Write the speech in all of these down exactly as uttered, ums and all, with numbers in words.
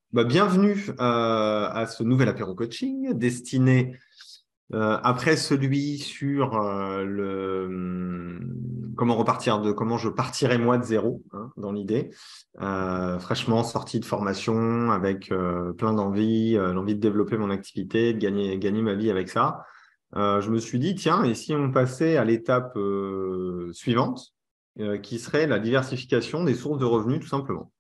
Bah, bienvenue euh, à ce nouvel apéro coaching destiné euh, après celui sur euh, le hum, comment repartir de comment je partirai moi de zéro hein, dans l'idée, euh, fraîchement sorti de formation avec euh, plein d'envie, euh, l'envie de développer mon activité, de gagner gagner ma vie avec ça. Euh, je me suis dit tiens et si on passait à l'étape euh, suivante euh, qui serait la diversification des sources de revenus tout simplement.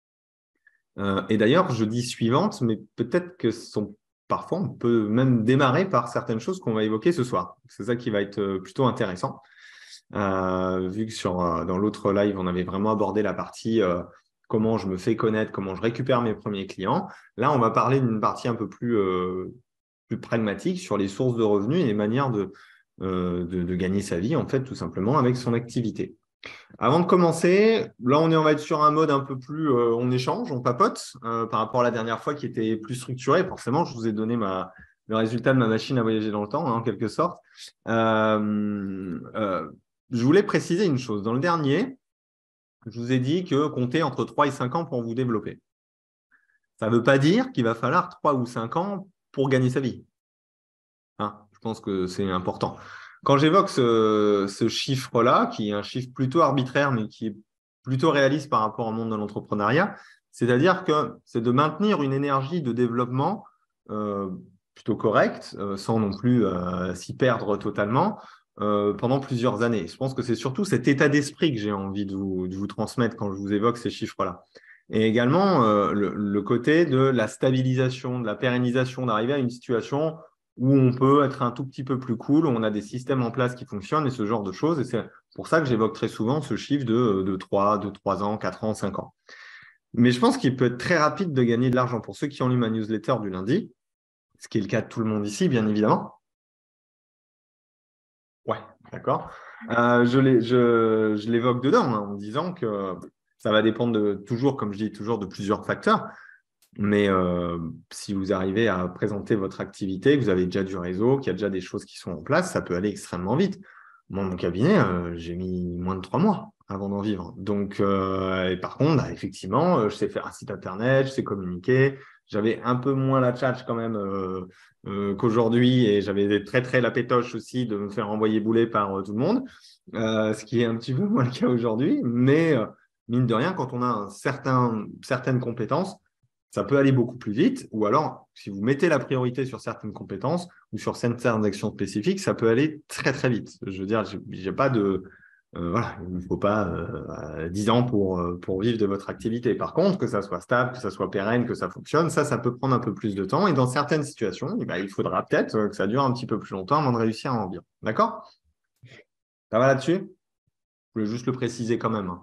Euh, et d'ailleurs, je dis suivante, mais peut-être que sont, parfois, on peut même démarrer par certaines choses qu'on va évoquer ce soir. C'est ça qui va être euh, plutôt intéressant. Euh, vu que sur, euh, dans l'autre live, on avait vraiment abordé la partie euh, comment je me fais connaître, comment je récupère mes premiers clients. Là, on va parler d'une partie un peu plus, euh, plus pragmatique sur les sources de revenus et les manières de, euh, de, de gagner sa vie, en fait, tout simplement avec son activité. Avant de commencer, là, on est, on va être sur un mode un peu plus, euh, on échange, on papote, euh, par rapport à la dernière fois qui était plus structuré. Forcément, je vous ai donné ma, le résultat de ma machine à voyager dans le temps, hein, en quelque sorte. Euh, euh, je voulais préciser une chose. Dans le dernier, je vous ai dit que comptez entre trois et cinq ans pour vous développer. Ça ne veut pas dire qu'il va falloir trois ou cinq ans pour gagner sa vie. Hein, je pense que c'est important. Quand j'évoque ce, ce chiffre-là, qui est un chiffre plutôt arbitraire, mais qui est plutôt réaliste par rapport au monde de l'entrepreneuriat, c'est-à-dire que c'est de maintenir une énergie de développement euh, plutôt correcte, euh, sans non plus euh, s'y perdre totalement, euh, pendant plusieurs années. Je pense que c'est surtout cet état d'esprit que j'ai envie de vous, de vous transmettre quand je vous évoque ces chiffres-là. Et également euh, le, le côté de la stabilisation, de la pérennisation, d'arriver à une situation où on peut être un tout petit peu plus cool, où on a des systèmes en place qui fonctionnent et ce genre de choses. Et c'est pour ça que j'évoque très souvent ce chiffre de, de trois, de trois ans, quatre ans, cinq ans. Mais je pense qu'il peut être très rapide de gagner de l'argent pour ceux qui ont lu ma newsletter du lundi, ce qui est le cas de tout le monde ici, bien évidemment. Ouais, d'accord. Euh, je l'ai- je, je l'évoque dedans hein, en disant que ça va dépendre de, toujours, comme je dis, toujours de plusieurs facteurs. Mais euh, si vous arrivez à présenter votre activité, que vous avez déjà du réseau, qu'il y a déjà des choses qui sont en place, ça peut aller extrêmement vite. Moi, mon cabinet, euh, j'ai mis moins de trois mois avant d'en vivre. Donc, euh, et par contre, bah, effectivement, euh, je sais faire un site internet, je sais communiquer. J'avais un peu moins la tchatche quand même euh, euh, qu'aujourd'hui et j'avais très très la pétoche aussi de me faire envoyer bouler par euh, tout le monde, euh, ce qui est un petit peu moins le cas aujourd'hui. Mais euh, mine de rien, quand on a un certain, certaines compétences, ça peut aller beaucoup plus vite. Ou alors, si vous mettez la priorité sur certaines compétences ou sur certaines actions spécifiques, ça peut aller très, très vite. Je veux dire, j'ai pas de. Euh, voilà, il ne faut pas euh, dix ans pour, euh, pour vivre de votre activité. Par contre, que ça soit stable, que ça soit pérenne, que ça fonctionne, ça, ça peut prendre un peu plus de temps. Et dans certaines situations, eh ben, il faudra peut-être euh, que ça dure un petit peu plus longtemps avant de réussir à en vivre. D'accord? Ça va là-dessus? Je voulais juste le préciser quand même, hein.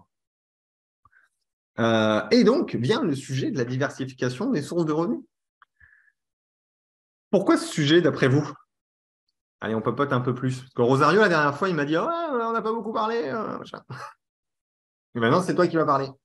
Euh, et donc, vient le sujet de la diversification des sources de revenus. Pourquoi ce sujet, d'après vous? Allez, on papote un peu plus. Parce que Rosario, la dernière fois, il m'a dit ah ouais, on n'a pas beaucoup parlé. euh, machin. Et maintenant, c'est toi qui vas parler.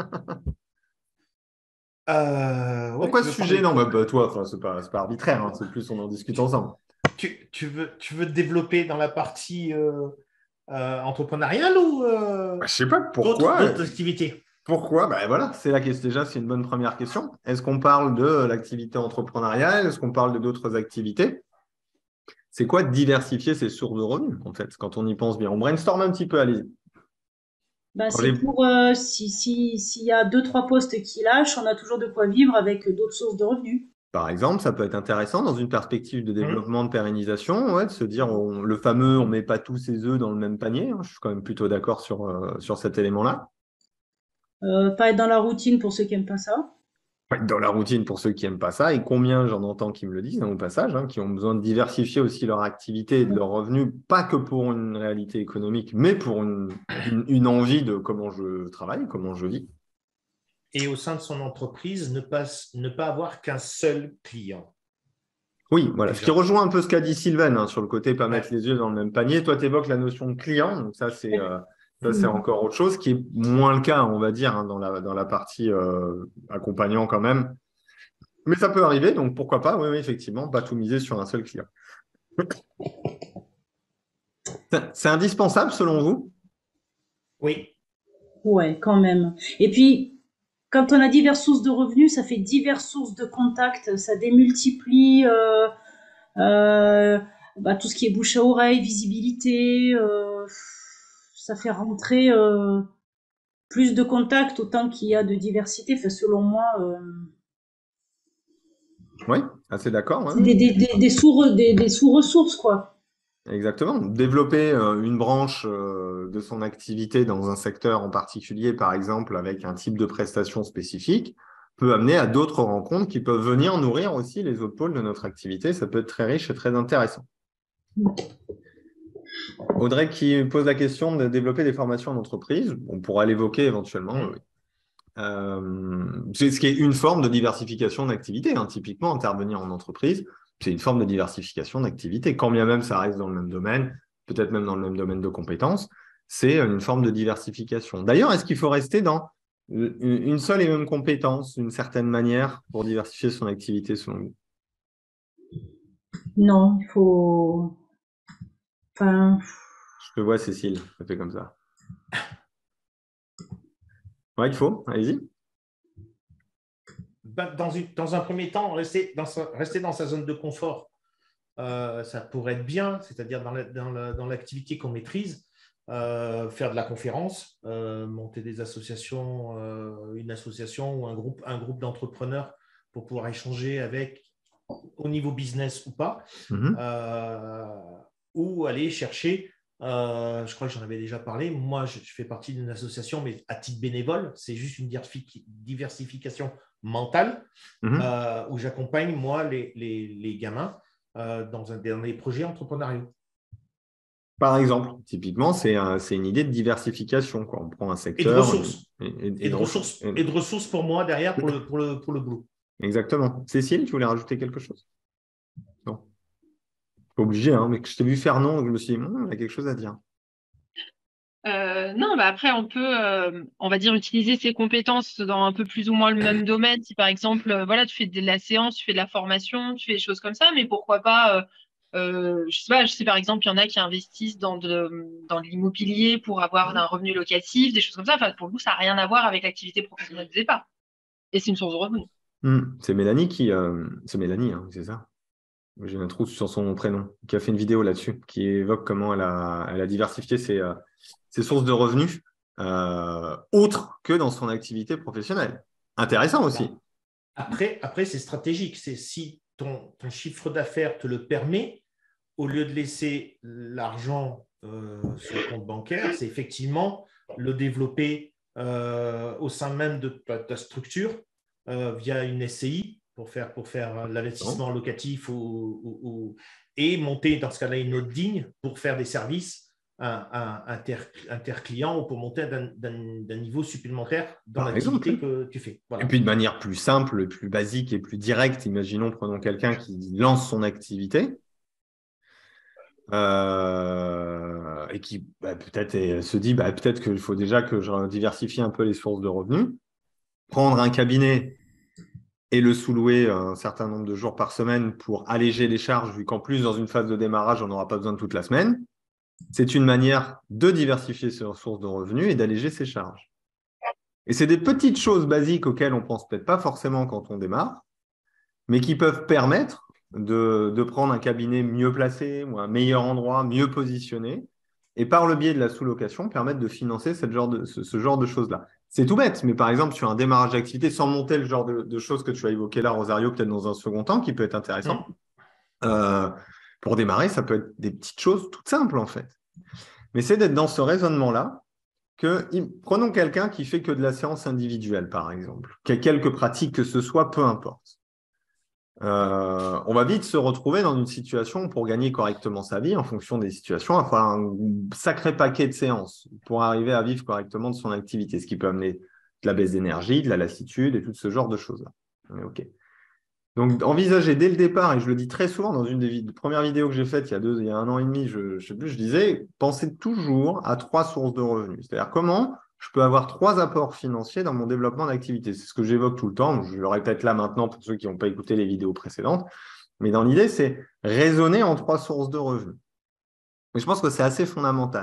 Euh, ouais, Pourquoi tu ce veux parler sujet? de Non, quoi? bah, bah, toi, enfin, c'est pas, c'est pas arbitraire, hein, c'est plus on en discute Tu, ensemble. tu, tu veux, tu veux te développer dans la partie euh, euh, entrepreneuriale ou euh, Bah, je sais pas d'autres, pourquoi. d'autres activités? Pourquoi? Bah, voilà, c'est la question. Déjà, c'est une bonne première question. Est-ce qu'on parle de l'activité entrepreneuriale? Est-ce qu'on parle de d'autres activités? C'est quoi diversifier ses sources de revenus, en fait, quand on y pense bien? On brainstorm un petit peu, allez-y. Ben, Quand c'est j'ai pour euh, si si s'il y a deux trois postes qui lâchent, on a toujours de quoi vivre avec d'autres sources de revenus. Par exemple, ça peut être intéressant dans une perspective de Hum. développement, de pérennisation, ouais, de se dire on- le fameux on ne met pas tous ses œufs dans le même panier, hein. Je suis quand même plutôt d'accord sur, euh, sur cet élément-là. Euh, pas être dans la routine pour ceux qui aiment pas ça. Ouais, dans la routine pour ceux qui n'aiment pas ça, et combien j'en entends qui me le disent hein, au passage, hein, qui ont besoin de diversifier aussi leur activité et de leurs revenus, pas que pour une réalité économique, mais pour une, une, une envie de comment je travaille, comment je vis. Et au sein de son entreprise, ne pas, ne pas avoir qu'un seul client, Oui, voilà. Ce qui déjà. rejoint un peu ce qu'a dit Sylvain hein, sur le côté pas mettre Ouais. les yeux dans le même panier. Toi, tu évoques la notion de client. Donc ça, c'est euh, ça, c'est Mhm. encore autre chose qui est moins le cas, on va dire, hein, dans la, dans la partie euh, accompagnant quand même. Mais ça peut arriver, donc pourquoi pas, oui, oui, effectivement, pas tout miser sur un seul client. C'est c'est indispensable selon vous? Oui. Ouais, quand même. Et puis quand on a diverses sources de revenus, ça fait diverses sources de contacts, ça démultiplie euh, euh, bah, tout ce qui est bouche à oreille, visibilité, euh, ça fait rentrer euh, plus de contacts autant qu'il y a de diversité. Enfin, selon moi, euh, Oui, assez d'accord. Ouais. c'est des, des, des, des sous des, des sous-ressources, quoi. Exactement. Développer euh, une branche euh, de son activité dans un secteur en particulier, par exemple, avec un type de prestation spécifique, peut amener à d'autres rencontres qui peuvent venir nourrir aussi les autres pôles de notre activité. Ça peut être très riche et très intéressant. Audrey qui pose la question de développer des formations en entreprise. On pourra l'évoquer éventuellement. Mmh. Oui. Euh, c'est ce qui est une forme de diversification d'activité. Hein. Typiquement, intervenir en entreprise, c'est une forme de diversification d'activité. Quand bien même ça reste dans le même domaine, peut-être même dans le même domaine de compétences, c'est une forme de diversification. D'ailleurs, est-ce qu'il faut rester dans une seule et même compétence, d'une certaine manière, pour diversifier son activité selon vous? Non, il faut... Enfin, Je te vois, Cécile, ça fait comme ça. Ouais, il faut, allez-y. Bah, dans, une, dans un premier temps, rester dans sa, rester dans sa zone de confort, euh, ça pourrait être bien, c'est-à-dire dans, la, dans, la, dans l'activité qu'on maîtrise, euh, faire de la conférence, euh, monter des associations, euh, une association ou un groupe, un groupe d'entrepreneurs pour pouvoir échanger avec, au niveau business ou pas, Mm-hmm. euh, ou aller chercher, euh, je crois que j'en avais déjà parlé, moi je, je fais partie d'une association, mais à titre bénévole, c'est juste une diversification mentale, Mm-hmm. euh, où j'accompagne moi les, les, les gamins euh, dans, un, dans des projets entrepreneuriaux. Par exemple, typiquement, c'est un, c'est une idée de diversification, quoi. On prend un secteur. Et de ressources. Et, et, et et, de, ressources et... et de ressources pour moi derrière pour le, pour le, pour le boulot. Exactement. Cécile, tu voulais rajouter quelque chose? Non. Pas obligé, hein, mais je t'ai vu faire non, donc je me suis dit, hm, il y a quelque chose à dire. Euh, non, bah après, on peut, euh, on va dire, utiliser ses compétences dans un peu plus ou moins le même domaine. Si par exemple, euh, voilà, tu fais de la séance, tu fais de la formation, tu fais des choses comme ça, mais pourquoi pas, euh, euh, je sais pas, je sais par exemple, il y en a qui investissent dans de, dans de l'immobilier pour avoir un revenu locatif, des choses comme ça. Enfin, pour vous, ça n'a rien à voir avec l'activité professionnelle de départ. Et c'est une source de revenus. Hum, c'est Mélanie qui. Euh, c'est Mélanie, hein, c'est ça. J'ai un trou sur son prénom, qui a fait une vidéo là-dessus, qui évoque comment elle a, elle a diversifié ses, euh, ses sources de revenus, euh, autres que dans son activité professionnelle. Intéressant aussi. Après, après c'est stratégique. C'est si ton, ton chiffre d'affaires te le permet, au lieu de laisser l'argent euh, sur le compte bancaire, c'est effectivement le développer euh, au sein même de ta, ta structure euh, via une S C I pour faire, pour faire l'investissement locatif ou, ou, ou, et monter dans ce cas-là une note digne pour faire des services un, un, inter, interclients ou pour monter d'un, d'un, d'un niveau supplémentaire dans Par l'activité exemple. que tu fais. Voilà. Et puis de manière plus simple, plus basique et plus directe, imaginons, prenons quelqu'un qui lance son activité. Euh, et qui bah, peut-être et, se dit bah, peut-être qu'il faut déjà que je diversifie un peu les sources de revenus, prendre un cabinet et le sous-louer un certain nombre de jours par semaine pour alléger les charges, vu qu'en plus, dans une phase de démarrage, on n'aura pas besoin de toute la semaine. C'est une manière de diversifier ses sources de revenus et d'alléger ses charges. Et c'est des petites choses basiques auxquelles on ne pense peut-être pas forcément quand on démarre, mais qui peuvent permettre de, de prendre un cabinet mieux placé ou un meilleur endroit, mieux positionné, et par le biais de la sous-location, permettre de financer cette genre de, ce, ce genre de choses-là. C'est tout bête, mais par exemple, sur un démarrage d'activité, sans monter le genre de, de choses que tu as évoquées là, Rosario, peut-être dans un second temps, qui peut être intéressant. Mmh. Euh, pour démarrer, ça peut être des petites choses toutes simples, en fait. Mais c'est d'être dans ce raisonnement-là que, prenons quelqu'un qui fait que de la séance individuelle, par exemple, qui a quelques pratiques que ce soit, peu importe. Euh, on va vite se retrouver dans une situation pour gagner correctement sa vie en fonction des situations, il va falloir un sacré paquet de séances pour arriver à vivre correctement de son activité, ce qui peut amener de la baisse d'énergie, de la lassitude et tout ce genre de choses-là. Okay. Donc, envisager dès le départ, et je le dis très souvent dans une des vid- premières vidéos que j'ai faites il y a, deux, il y a un an et demi, je, je sais plus, je disais, pensez toujours à trois sources de revenus. C'est-à-dire comment je peux avoir trois apports financiers dans mon développement d'activité. C'est ce que j'évoque tout le temps. Je le répète là maintenant pour ceux qui n'ont pas écouté les vidéos précédentes. Mais dans l'idée, c'est raisonner en trois sources de revenus. Et je pense que c'est assez fondamental.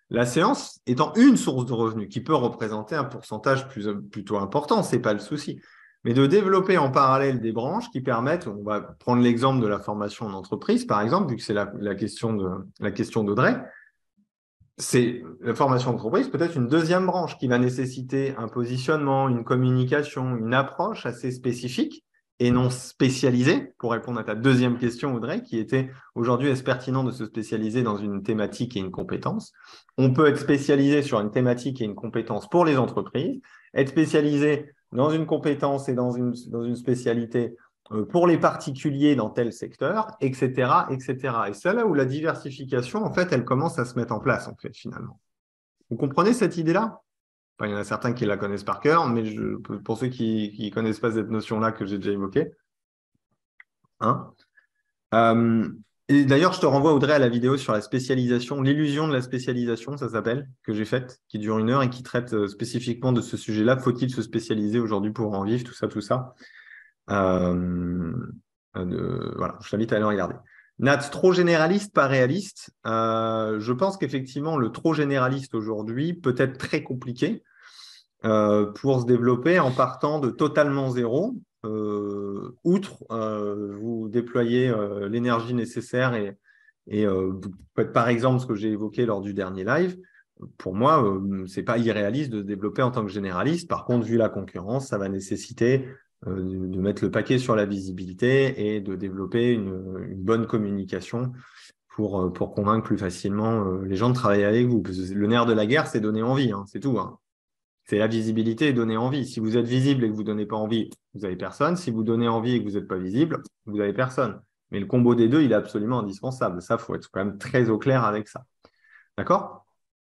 La séance étant une source de revenus qui peut représenter un pourcentage plus, plutôt important, ce n'est pas le souci. Mais de développer en parallèle des branches qui permettent, on va prendre l'exemple de la formation en entreprise, par exemple, vu que c'est la, la question de, la question d'Audrey, c'est la formation d'entreprise, peut-être une deuxième branche qui va nécessiter un positionnement, une communication, une approche assez spécifique et non spécialisée, pour répondre à ta deuxième question, Audrey, qui était aujourd'hui, est-ce pertinent de se spécialiser dans une thématique et une compétence? On peut être spécialisé sur une thématique et une compétence pour les entreprises, être spécialisé dans une compétence et dans une, dans une spécialité pour les particuliers dans tel secteur, et cetera, et cetera. Et c'est là où la diversification, en fait, elle commence à se mettre en place, en fait, finalement. Vous comprenez cette idée-là? Enfin, il y en a certains qui la connaissent par cœur, mais je, pour ceux qui ne connaissent pas cette notion-là que j'ai déjà évoquée. Hein euh, et d'ailleurs, je te renvoie, Audrey, à la vidéo sur la spécialisation, l'illusion de la spécialisation, ça s'appelle, que j'ai faite, qui dure une heure et qui traite spécifiquement de ce sujet-là. Faut-il se spécialiser aujourd'hui pour en vivre, tout ça, tout ça. Euh, de, voilà, je t'invite à aller regarder. Nat, trop généraliste, pas réaliste. Euh, je pense qu'effectivement, le trop généraliste aujourd'hui peut être très compliqué euh, pour se développer en partant de totalement zéro. Euh, outre, euh, vous déployez euh, l'énergie nécessaire et, et euh, vous faites par exemple ce que j'ai évoqué lors du dernier live. Pour moi, euh, ce n'est pas irréaliste de se développer en tant que généraliste. Par contre, vu la concurrence, ça va nécessiter euh, de, de mettre le paquet sur la visibilité et de développer une, une bonne communication pour, pour convaincre plus facilement euh, les gens de travailler avec vous. Parce que le nerf de la guerre, c'est donner envie, hein, c'est tout. Hein. C'est la visibilité et donner envie. Si vous êtes visible et que vous ne donnez pas envie, vous n'avez personne. Si vous donnez envie et que vous n'êtes pas visible, vous n'avez personne. Mais le combo des deux, il est absolument indispensable. Ça, il faut être quand même très au clair avec ça. D'accord ?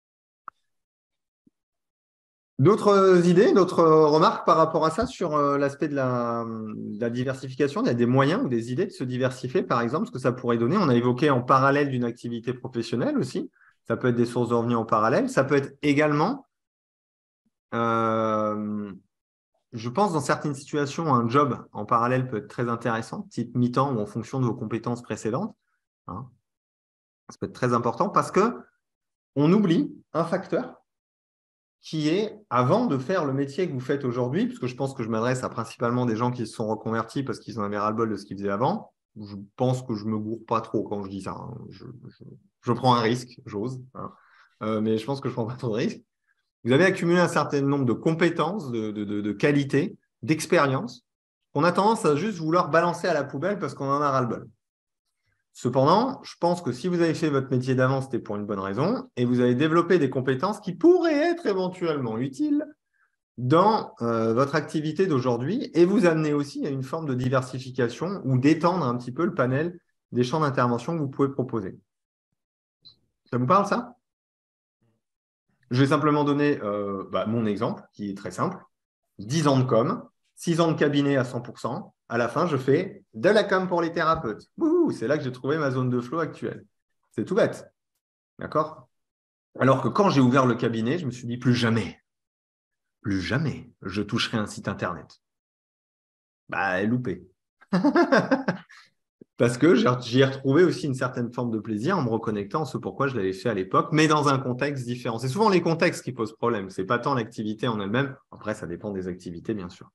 D'autres idées, d'autres remarques par rapport à ça sur l'aspect de la, de la diversification? Il y a des moyens ou des idées de se diversifier, par exemple, ce que ça pourrait donner. On a évoqué en parallèle d'une activité professionnelle aussi. Ça peut être des sources de revenus en parallèle. Ça peut être également, euh, je pense, dans certaines situations, un job en parallèle peut être très intéressant, type mi-temps ou en fonction de vos compétences précédentes. Hein. Ça peut être très important parce qu'on oublie un facteur qui est, avant de faire le métier que vous faites aujourd'hui, parce que je pense que je m'adresse à principalement des gens qui se sont reconvertis parce qu'ils en avaient ras-le-bol de ce qu'ils faisaient avant. Je pense que je ne me gourre pas trop quand je dis ça. Hein. Je, je, je prends un risque, j'ose, hein. euh, mais je pense que je ne prends pas trop de risques. Vous avez accumulé un certain nombre de compétences, de, de, de, de qualités, d'expériences, qu'on a tendance à juste vouloir balancer à la poubelle parce qu'on en a ras-le-bol. Cependant, je pense que si vous avez fait votre métier d'avant, c'était pour une bonne raison, et vous avez développé des compétences qui pourraient être éventuellement utiles dans euh, votre activité d'aujourd'hui et vous amener aussi à une forme de diversification ou d'étendre un petit peu le panel des champs d'intervention que vous pouvez proposer. Ça vous parle, ça? Je vais simplement donner euh, bah, mon exemple, qui est très simple. dix ans de com, six ans de cabinet à cent pour cent. À la fin, je fais de la com pour les thérapeutes. Ouh, c'est là que j'ai trouvé ma zone de flow actuelle. C'est tout bête. D'accord? Alors que quand j'ai ouvert le cabinet, je me suis dit plus jamais, plus jamais je toucherai un site internet. Bah, loupé. Parce que j'y ai retrouvé aussi une certaine forme de plaisir en me reconnectant à ce pourquoi je l'avais fait à l'époque, mais dans un contexte différent. C'est souvent les contextes qui posent problème. Ce n'est pas tant l'activité en elle-même. Après, ça dépend des activités, bien sûr.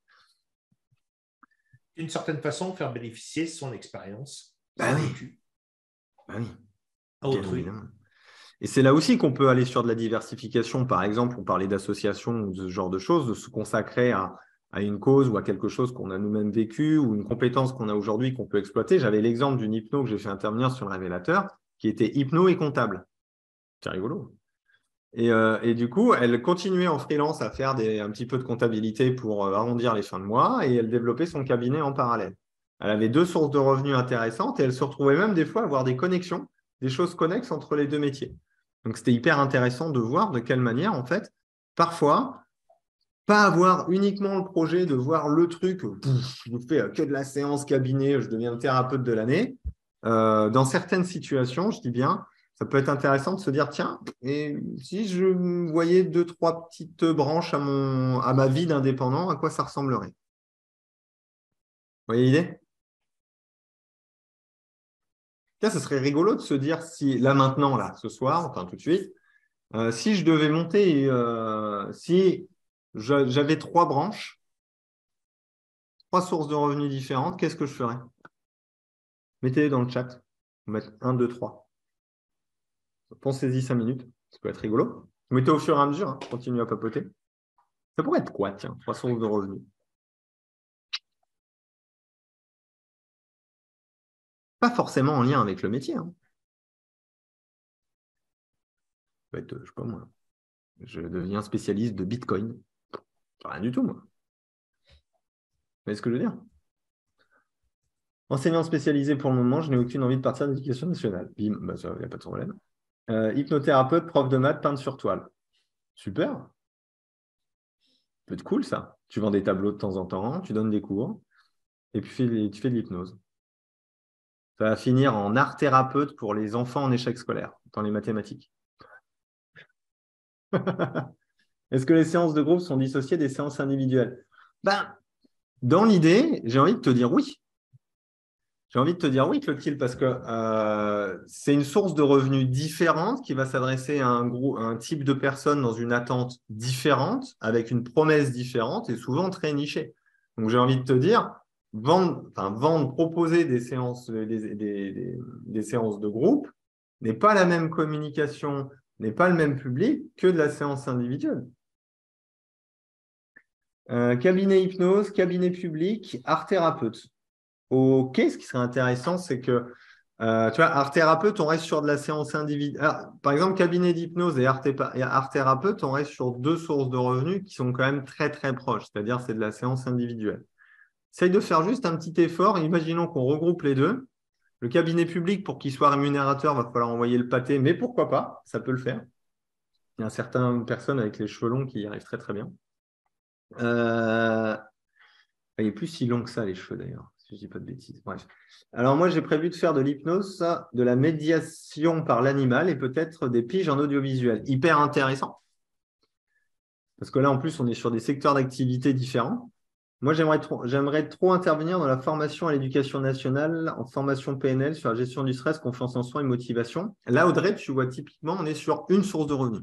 D'une certaine façon, faire bénéficier son expérience. Bah oui. Bah oui. À autrui. Et c'est là aussi qu'on peut aller sur de la diversification. Par exemple, on parlait d'associations ou de ce genre de choses, de se consacrer à, à une cause ou à quelque chose qu'on a nous-mêmes vécu ou une compétence qu'on a aujourd'hui qu'on peut exploiter. J'avais l'exemple d'une hypno que j'ai fait intervenir sur le révélateur qui était hypno et comptable. C'est rigolo. Et, euh, et du coup, elle continuait en freelance à faire des, un petit peu de comptabilité pour arrondir les fins de mois et elle développait son cabinet en parallèle. Elle avait deux sources de revenus intéressantes et elle se retrouvait même des fois à avoir des connexions, des choses connexes entre les deux métiers. Donc, c'était hyper intéressant de voir de quelle manière, en fait, parfois, pas avoir uniquement le projet de voir le truc, pouf, je fais que de la séance cabinet, je deviens thérapeute de l'année. Euh, dans certaines situations, je dis bien, ça peut être intéressant de se dire, tiens, et si je voyais deux, trois petites branches à, mon, à ma vie d'indépendant, à quoi ça ressemblerait? Vous voyez l'idée? Tiens, ce serait rigolo de se dire si, là, maintenant, là, ce soir, enfin tout de suite, Euh, si je devais monter, euh, si j'avais trois branches, trois sources de revenus différentes, qu'est-ce que je ferais? Mettez-les dans le chat. On va mettre un, deux, trois. Pensez-y cinq minutes. Ça peut être rigolo. Mettez au fur et à mesure. Hein. Continuez à papoter. Ça pourrait être quoi, tiens, trois sources de revenus? Pas forcément en lien avec le métier. Hein. Ça peut être, je sais pas moi, je deviens spécialiste de Bitcoin. Rien du tout, moi. Vous voyez ce que je veux dire? Enseignant spécialisé pour le moment, je n'ai aucune envie de partir de l'éducation nationale. Bim, bah ça, il n'y a pas de problème. Euh, hypnothérapeute, prof de maths, peintre sur toile. Super. Peut être cool, ça. Tu vends des tableaux de temps en temps, tu donnes des cours, et puis tu fais de l'hypnose. Ça va finir en art thérapeute pour les enfants en échec scolaire, dans les mathématiques. Est-ce que les séances de groupe sont dissociées des séances individuelles? Ben, dans l'idée, j'ai envie de te dire oui. J'ai envie de te dire oui, Clotilde, parce que euh, c'est une source de revenus différente qui va s'adresser à un, groupe, à un type de personnes dans une attente différente, avec une promesse différente et souvent très nichée. Donc, j'ai envie de te dire, vendre, enfin, vendre proposer des séances, des, des, des, des séances de groupe n'est pas la même communication, n'est pas le même public que de la séance individuelle. Euh, cabinet hypnose, cabinet public, art thérapeute. Ok, ce qui serait intéressant, c'est que, euh, tu vois, art thérapeute, on reste sur de la séance individuelle. Par exemple, cabinet d'hypnose et art, et art thérapeute, on reste sur deux sources de revenus qui sont quand même très, très proches. C'est-à-dire, c'est de la séance individuelle. Essaye de faire juste un petit effort. Imaginons qu'on regroupe les deux. Le cabinet public, pour qu'il soit rémunérateur, il va falloir envoyer le pâté, mais pourquoi pas, ça peut le faire. Il y a certaines personnes avec les cheveux longs qui y arrivent très, très bien. Euh... Il n'est plus si long que ça, les cheveux, d'ailleurs. Si je ne dis pas de bêtises. Bref. Alors, moi, j'ai prévu de faire de l'hypnose, de la médiation par l'animal et peut-être des piges en audiovisuel. Hyper intéressant. Parce que là, en plus, on est sur des secteurs d'activité différents. Moi, j'aimerais trop, j'aimerais trop intervenir dans la formation à l'éducation nationale, en formation P N L sur la gestion du stress, confiance en soi et motivation. Là, Audrey, tu vois, typiquement, on est sur une source de revenus.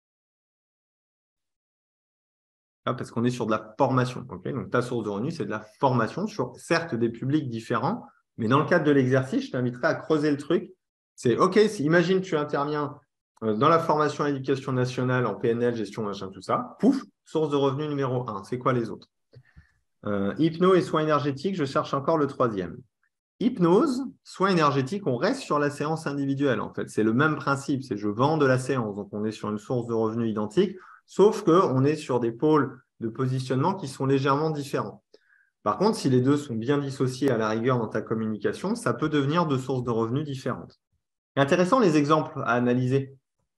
Ah, parce qu'on est sur de la formation. Okay, donc, ta source de revenus, c'est de la formation sur, certes, des publics différents, mais dans le cadre de l'exercice, je t'inviterai à creuser le truc. C'est OK, si, imagine tu interviens dans la formation à l'éducation nationale en P N L, gestion, machin, tout ça. Pouf, source de revenus numéro un. C'est quoi les autres? euh, Hypno et soins énergétiques, je cherche encore le troisième. Hypnose, soins énergétiques, on reste sur la séance individuelle, en fait. C'est le même principe, c'est je vends de la séance. Donc, on est sur une source de revenus identique. Sauf qu'on est sur des pôles de positionnement qui sont légèrement différents. Par contre, si les deux sont bien dissociés à la rigueur dans ta communication, ça peut devenir deux sources de revenus différentes. Intéressant les exemples à analyser,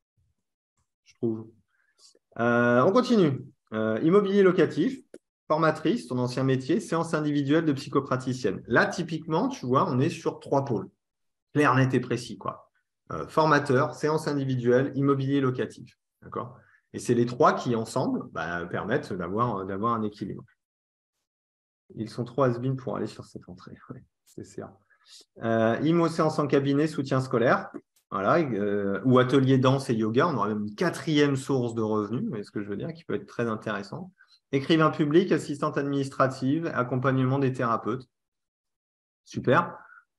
je trouve. Euh, on continue. Euh, immobilier locatif, formatrice, ton ancien métier, séance individuelle de psychopraticienne. Là, typiquement, tu vois, on est sur trois pôles. Clair, net et précis, quoi. Euh, formateur, séance individuelle, immobilier locatif. D'accord ? Et c'est les trois qui, ensemble, bah, permettent d'avoir d'avoir un équilibre. Ils sont trop has-been pour aller sur cette entrée. Ouais, c'est sûr. Euh, I M O séance en cabinet, soutien scolaire, voilà, euh, ou atelier danse et yoga. On aura même une quatrième source de revenus, vous voyez ce que je veux dire, qui peut être très intéressant. Écrivain public, assistante administrative, accompagnement des thérapeutes. Super.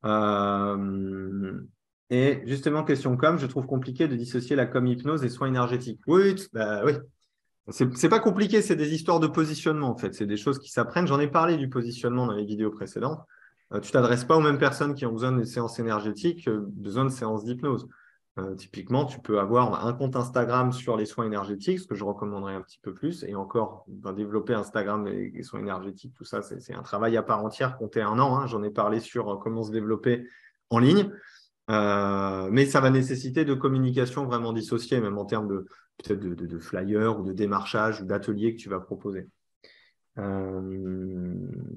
Euh, Et justement, question com, je trouve compliqué de dissocier la com hypnose et soins énergétiques. Oui, bah oui. C'est pas compliqué, c'est des histoires de positionnement en fait. C'est des choses qui s'apprennent. J'en ai parlé du positionnement dans les vidéos précédentes. Euh, tu ne t'adresses pas aux mêmes personnes qui ont besoin de séances énergétiques, euh, besoin de séances d'hypnose. Euh, typiquement, tu peux avoir un compte Instagram sur les soins énergétiques, ce que je recommanderais un petit peu plus. Et encore, ben, développer Instagram et les soins énergétiques, tout ça, c'est un travail à part entière, compter un an. Hein. J'en ai parlé sur euh, comment se développer en ligne. Euh, mais ça va nécessiter de communication vraiment dissociée, même en termes de peut-être de, de, de flyers ou de démarchage ou d'ateliers que tu vas proposer. Euh,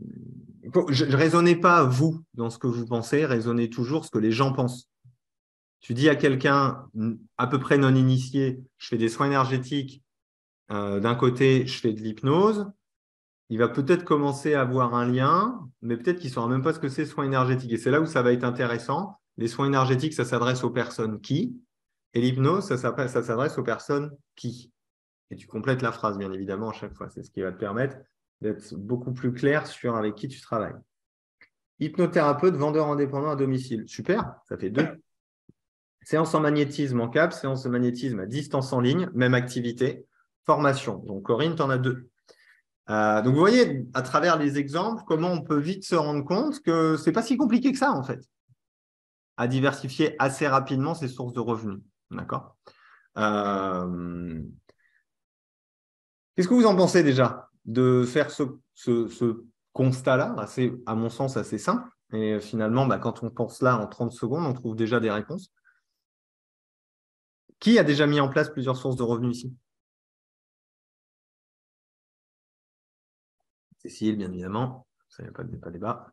je ne raisonnez pas vous dans ce que vous pensez, raisonnez toujours ce que les gens pensent. Tu dis à quelqu'un à peu près non initié, je fais des soins énergétiques, euh, d'un côté, je fais de l'hypnose, il va peut-être commencer à avoir un lien, mais peut-être qu'il ne saura même pas ce que c'est soins énergétiques. Et c'est là où ça va être intéressant. Les soins énergétiques, ça s'adresse aux personnes qui, Et l'hypnose, ça, s'appelle- ça s'adresse aux personnes qui. Et tu complètes la phrase, bien évidemment, à chaque fois. C'est ce qui va te permettre d'être beaucoup plus clair sur avec qui tu travailles. Hypnothérapeute, vendeur indépendant à domicile. Super, ça fait deux. Séance en magnétisme en câble, séance de magnétisme à distance en ligne, même activité, formation. Donc, Corinne, tu en as deux. Euh, donc, vous voyez, à travers les exemples, comment on peut vite se rendre compte que ce n'est pas si compliqué que ça, en fait, à diversifier assez rapidement ses sources de revenus. D'accord euh... Qu'est-ce que vous en pensez déjà de faire ce, ce, ce constat-là, assez, à mon sens, assez simple. Et finalement, bah, quand on pense là en trente secondes, on trouve déjà des réponses. Qui a déjà mis en place plusieurs sources de revenus ici? Cécile, bien évidemment. Ça n'y a pas de pas débat.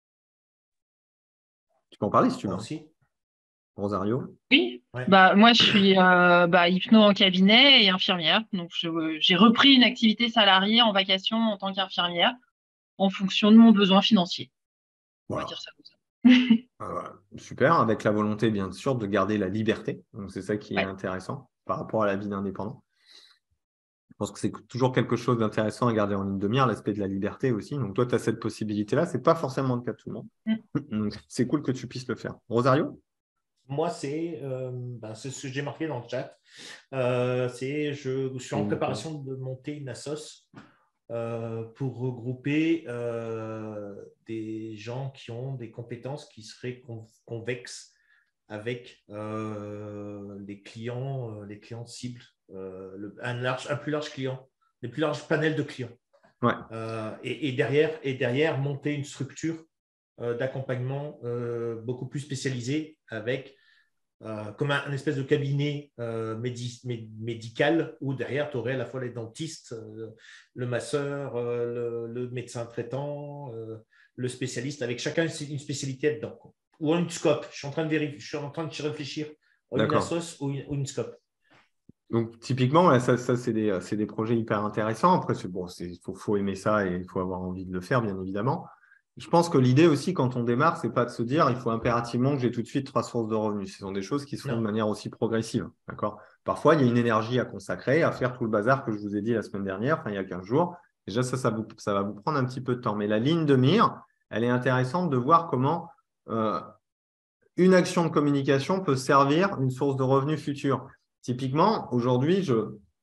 Tu peux en parler si tu veux. Moi aussi. Rosario? Oui, Ouais. bah, moi je suis euh, bah, hypno en cabinet et infirmière. Donc je- j'ai repris une activité salariée en vacation en tant qu'infirmière en fonction de mon besoin financier. On va Voilà. dire ça comme ça. Euh, super, avec la volonté, bien sûr, de garder la liberté. Donc, c'est ça qui est Ouais. intéressant par rapport à la vie d'indépendant. Je pense que c'est toujours quelque chose d'intéressant à garder en ligne de mire, l'aspect de la liberté aussi. Donc, toi, tu as cette possibilité-là. Ce n'est pas forcément le cas de tout le monde. Mm. Donc, c'est cool que tu puisses le faire. Rosario? Moi, c'est euh, ben, c'est ce que j'ai marqué dans le chat. Euh, c'est je, je suis en préparation de monter une assoce euh, pour regrouper euh, des gens qui ont des compétences qui seraient con- convexes avec euh, les clients, euh, les clients cibles, euh, le, un, large, un plus large client, les plus larges panels de clients. Ouais. Euh, et, et, derrière, et derrière, monter une structure euh, d'accompagnement euh, beaucoup plus spécialisée avec euh, comme un, un espèce de cabinet euh, médi méd médical où derrière, tu aurais à la fois les dentistes, euh, le masseur, euh, le, le médecin traitant, euh, le spécialiste, avec chacun une spécialité dedans. Quoi. Ou une scope. Je suis en train de, vérifier, je suis en train de réfléchir à une assoce ou une, ou une scope. Donc, typiquement, ouais, ça, ça c'est des, des projets hyper intéressants. Après, il bon, faut, faut aimer ça et il faut avoir envie de le faire, bien évidemment. Je pense que l'idée aussi, quand on démarre, c'est pas de se dire il faut impérativement que j'ai tout de suite trois sources de revenus. Ce sont des choses qui se font Non. de manière aussi progressive. D'accord. Parfois, il y a une énergie à consacrer, à faire tout le bazar que je vous ai dit la semaine dernière, enfin, il y a quinze jours. Déjà, ça, ça, vous, ça va vous prendre un petit peu de temps. Mais la ligne de mire, elle est intéressante de voir comment euh, une action de communication peut servir une source de revenus future. Typiquement, aujourd'hui, je,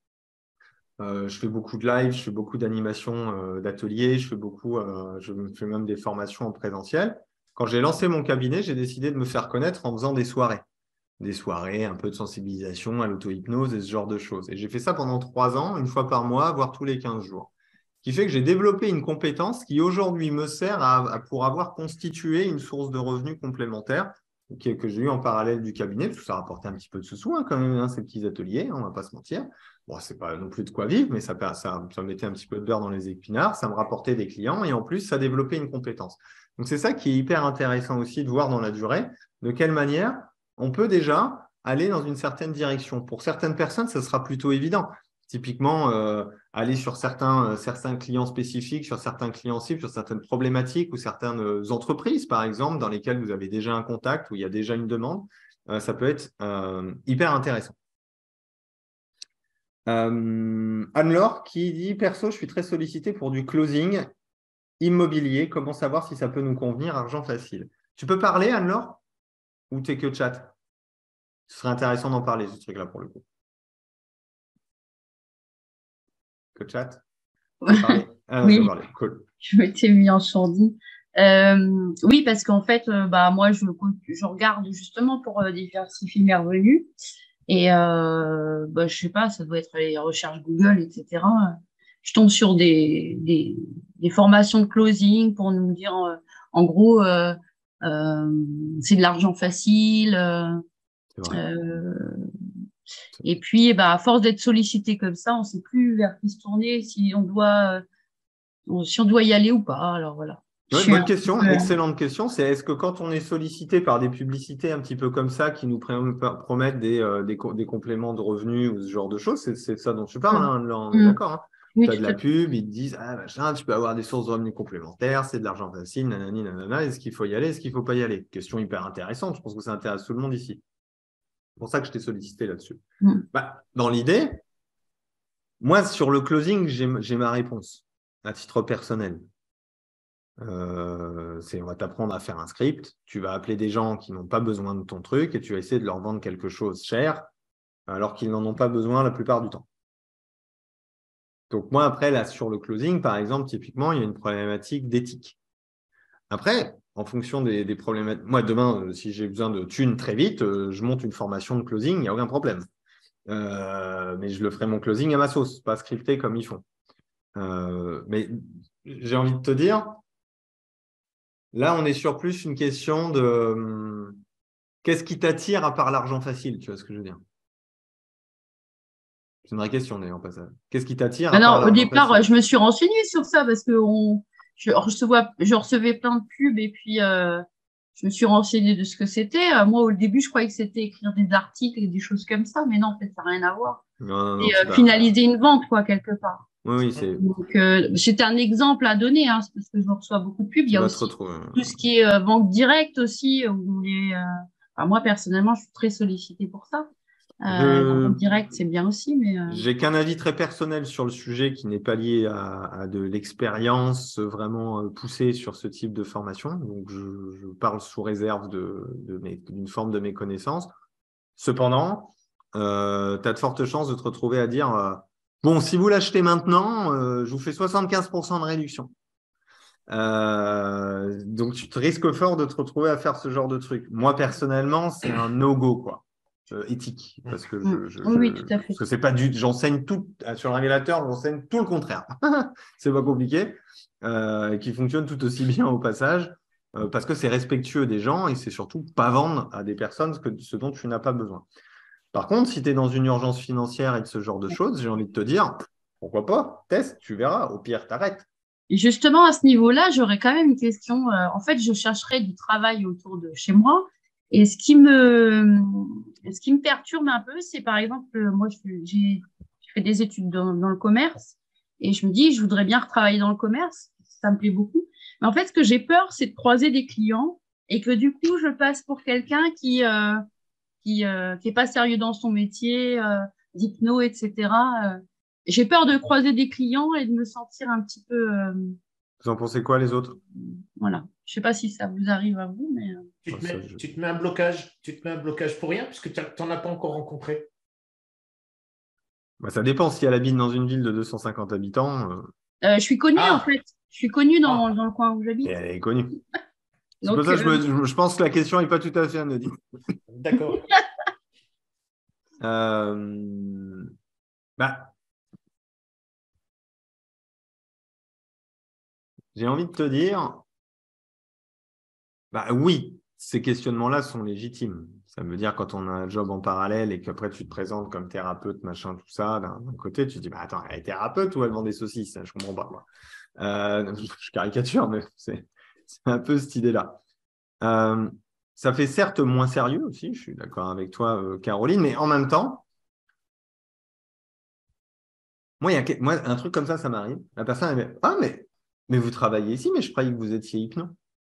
euh, je fais beaucoup de live, je fais beaucoup d'animations, euh, d'ateliers, je fais beaucoup, euh, je fais même des formations en présentiel. Quand j'ai lancé mon cabinet, j'ai décidé de me faire connaître en faisant des soirées. Des soirées, un peu de sensibilisation à l'auto-hypnose et ce genre de choses. Et j'ai fait ça pendant trois ans, une fois par mois, voire tous les quinze jours. Ce qui fait que j'ai développé une compétence qui aujourd'hui me sert à, à, pour avoir constitué une source de revenus complémentaire que, que j'ai eu en parallèle du cabinet, parce que ça rapportait un petit peu de sous hein, quand même, hein, ces petits ateliers, hein, on ne va pas se mentir. Bon, ce n'est pas non plus de quoi vivre, mais ça, ça, ça mettait un petit peu de beurre dans les épinards, ça me rapportait des clients et en plus, ça développait une compétence. Donc, c'est ça qui est hyper intéressant aussi de voir dans la durée, de quelle manière on peut déjà aller dans une certaine direction. Pour certaines personnes, ça sera plutôt évident. Typiquement, euh, aller sur certains, euh, certains clients spécifiques, sur certains clients cibles, sur certaines problématiques ou certaines euh, entreprises, par exemple, dans lesquelles vous avez déjà un contact, où il y a déjà une demande, euh, ça peut être euh, hyper intéressant. Euh, Anne-Laure qui dit « Perso, je suis très sollicité pour du closing immobilier. Comment savoir si ça peut nous convenir? Argent facile. » Tu peux parler, Anne-Laure? Ou t'es que chat? Ce serait intéressant d'en parler, ce truc-là, pour le coup. Que chat? Ah, oui, cool. Je m'étais mis en sourdine. Euh, oui, parce qu'en fait, euh, bah, moi, je, je regarde justement pour euh, diversifier mes revenus. Et euh, bah, je sais pas, ça doit être les recherches Google, et cetera. Je tombe sur des, des, des formations de closing pour nous dire, euh, en gros, euh, euh, c'est de l'argent facile. Euh, euh, et puis, bah, à force d'être sollicité comme ça, on ne sait plus vers qui se tourner, si on doit, euh, si on doit y aller ou pas. Alors voilà. Ouais, bonne question, peu... excellente question. C'est est-ce que quand on est sollicité par des publicités un petit peu comme ça qui nous promettent des, euh, des, des compléments de revenus ou ce genre de choses, c'est ça dont tu parles, hein, là, on est mmh. d'accord. Hein. Oui, tu as de la pub, ils te disent ah, machin, tu peux avoir des sources de revenus complémentaires, c'est de l'argent facile, nanani, nanana. Est-ce qu'il faut y aller, est-ce qu'il ne faut pas y aller? Question hyper intéressante. Je pense que ça intéresse tout le monde ici. C'est pour ça que je t'ai sollicité là-dessus. Mm. Bah, dans l'idée, moi, sur le closing, j'ai, j'ai ma réponse à titre personnel. Euh, c'est, on va t'apprendre à faire un script. Tu vas appeler des gens qui n'ont pas besoin de ton truc et tu vas essayer de leur vendre quelque chose cher alors qu'ils n'en ont pas besoin la plupart du temps. Donc, moi, après, là, sur le closing, par exemple, typiquement, il y a une problématique d'éthique. Après, en fonction des, des problématiques, moi, demain, euh, si j'ai besoin de thunes très vite, euh, je monte une formation de closing, il n'y a aucun problème. Euh, mais je le ferai mon closing à ma sauce, pas scripté comme ils font. Euh, mais j'ai envie de te dire, là, on est sur plus une question de euh, qu'est-ce qui t'attire à part l'argent facile, tu vois ce que je veux dire? C'est une vraie question d'ailleurs, pas ça. Qu'est-ce qui t'attire à Ah part non, au l'argent départ, facile? je me suis renseignée sur ça parce que on, je, recevais, je recevais plein de pubs et puis euh, je me suis renseignée de ce que c'était. Euh, moi, au début, je croyais que c'était écrire des articles et des choses comme ça, mais non, en fait, ça n'a rien à voir. Non, non, non, C'est c'est euh, pas. finaliser une vente, quoi, quelque part. Oui, oui, c'est. Donc, euh, c'était un exemple à donner, hein, parce que je reçois beaucoup de pubs. Il Tu y a vas te aussi retrouver. tout ce qui est euh, vente directe aussi, où on est, euh, enfin, moi, personnellement, je suis très sollicitée pour ça. Euh, la Je vente directe, c'est bien aussi, mais euh, J'ai qu'un avis très personnel sur le sujet qui n'est pas lié à, à de l'expérience vraiment euh, poussée sur ce type de formation. Donc, je, je parle sous réserve de, de mes- d'une forme de méconnaissance. Cependant, euh, tu as de fortes chances de te retrouver à dire euh, bon, si vous l'achetez maintenant, euh, je vous fais soixante-quinze pour cent de réduction. Euh, donc, tu te risques fort de te retrouver à faire ce genre de truc. Moi, personnellement, c'est un no-go, quoi. Euh, éthique, parce que je, je, oui, oui, je- tout à fait. parce que c'est pas du, j'enseigne tout sur le révélateur, j'enseigne tout le contraire. C'est pas compliqué, euh, et qui fonctionne tout aussi bien au passage, euh, parce que c'est respectueux des gens et c'est surtout pas vendre à des personnes ce, que, ce dont tu n'as pas besoin. Par contre, si tu es dans une urgence financière et de ce genre de choses, j'ai envie de te dire, pourquoi pas, teste, tu verras, au pire, t'arrêtes. Et justement, à ce niveau-là, j'aurais quand même une question. Euh, en fait, je chercherais du travail autour de chez moi. Et ce qui me, ce qui me perturbe un peu, c'est par exemple, euh, moi, je- j'ai j'ai fait des études dans, dans le commerce et je me dis, je voudrais bien retravailler dans le commerce. Ça me plaît beaucoup. Mais en fait, ce que j'ai peur, c'est de croiser des clients et que du coup, je passe pour quelqu'un qui, euh, qui, euh, qui est pas sérieux dans son métier, euh, d'hypno, et cetera. Euh, j'ai peur de croiser des clients et de me sentir un petit peu, euh, Vous en pensez quoi, les autres? voilà. Je sais pas si ça vous arrive à vous, mais euh, Tu Ouais, te, ça, mets, je- tu te mets un blocage, tu te mets un blocage pour rien, puisque tu n'en as pas encore rencontré. Bah, ça dépend. Si elle habite dans une ville de deux cent cinquante habitants, euh, euh, je suis connue en Ah, fait. Je suis connue dans, ah, dans le coin où et j'habite. elle est connue. C'est pour Donc, ça que je, euh, me- je- je pense que la question n'est pas tout à fait anodine. d'accord. Euh, bah, j'ai envie de te dire, bah oui, ces questionnements-là sont légitimes. Ça veut dire quand on a un job en parallèle et qu'après tu te présentes comme thérapeute, machin, tout ça, d'un d'un côté, tu te dis, bah attends, elle est thérapeute ou elle vend des saucisses? Je comprends pas, moi. Euh, je caricature, mais c'est c'est un peu cette idée-là. Euh, ça fait certes moins sérieux aussi, je suis d'accord avec toi, euh, Caroline, mais en même temps, moi, il y a que- moi, un truc comme ça, ça m'arrive. La personne, elle me dit, ah, mais, mais vous travaillez ici, mais je croyais que vous étiez hypno.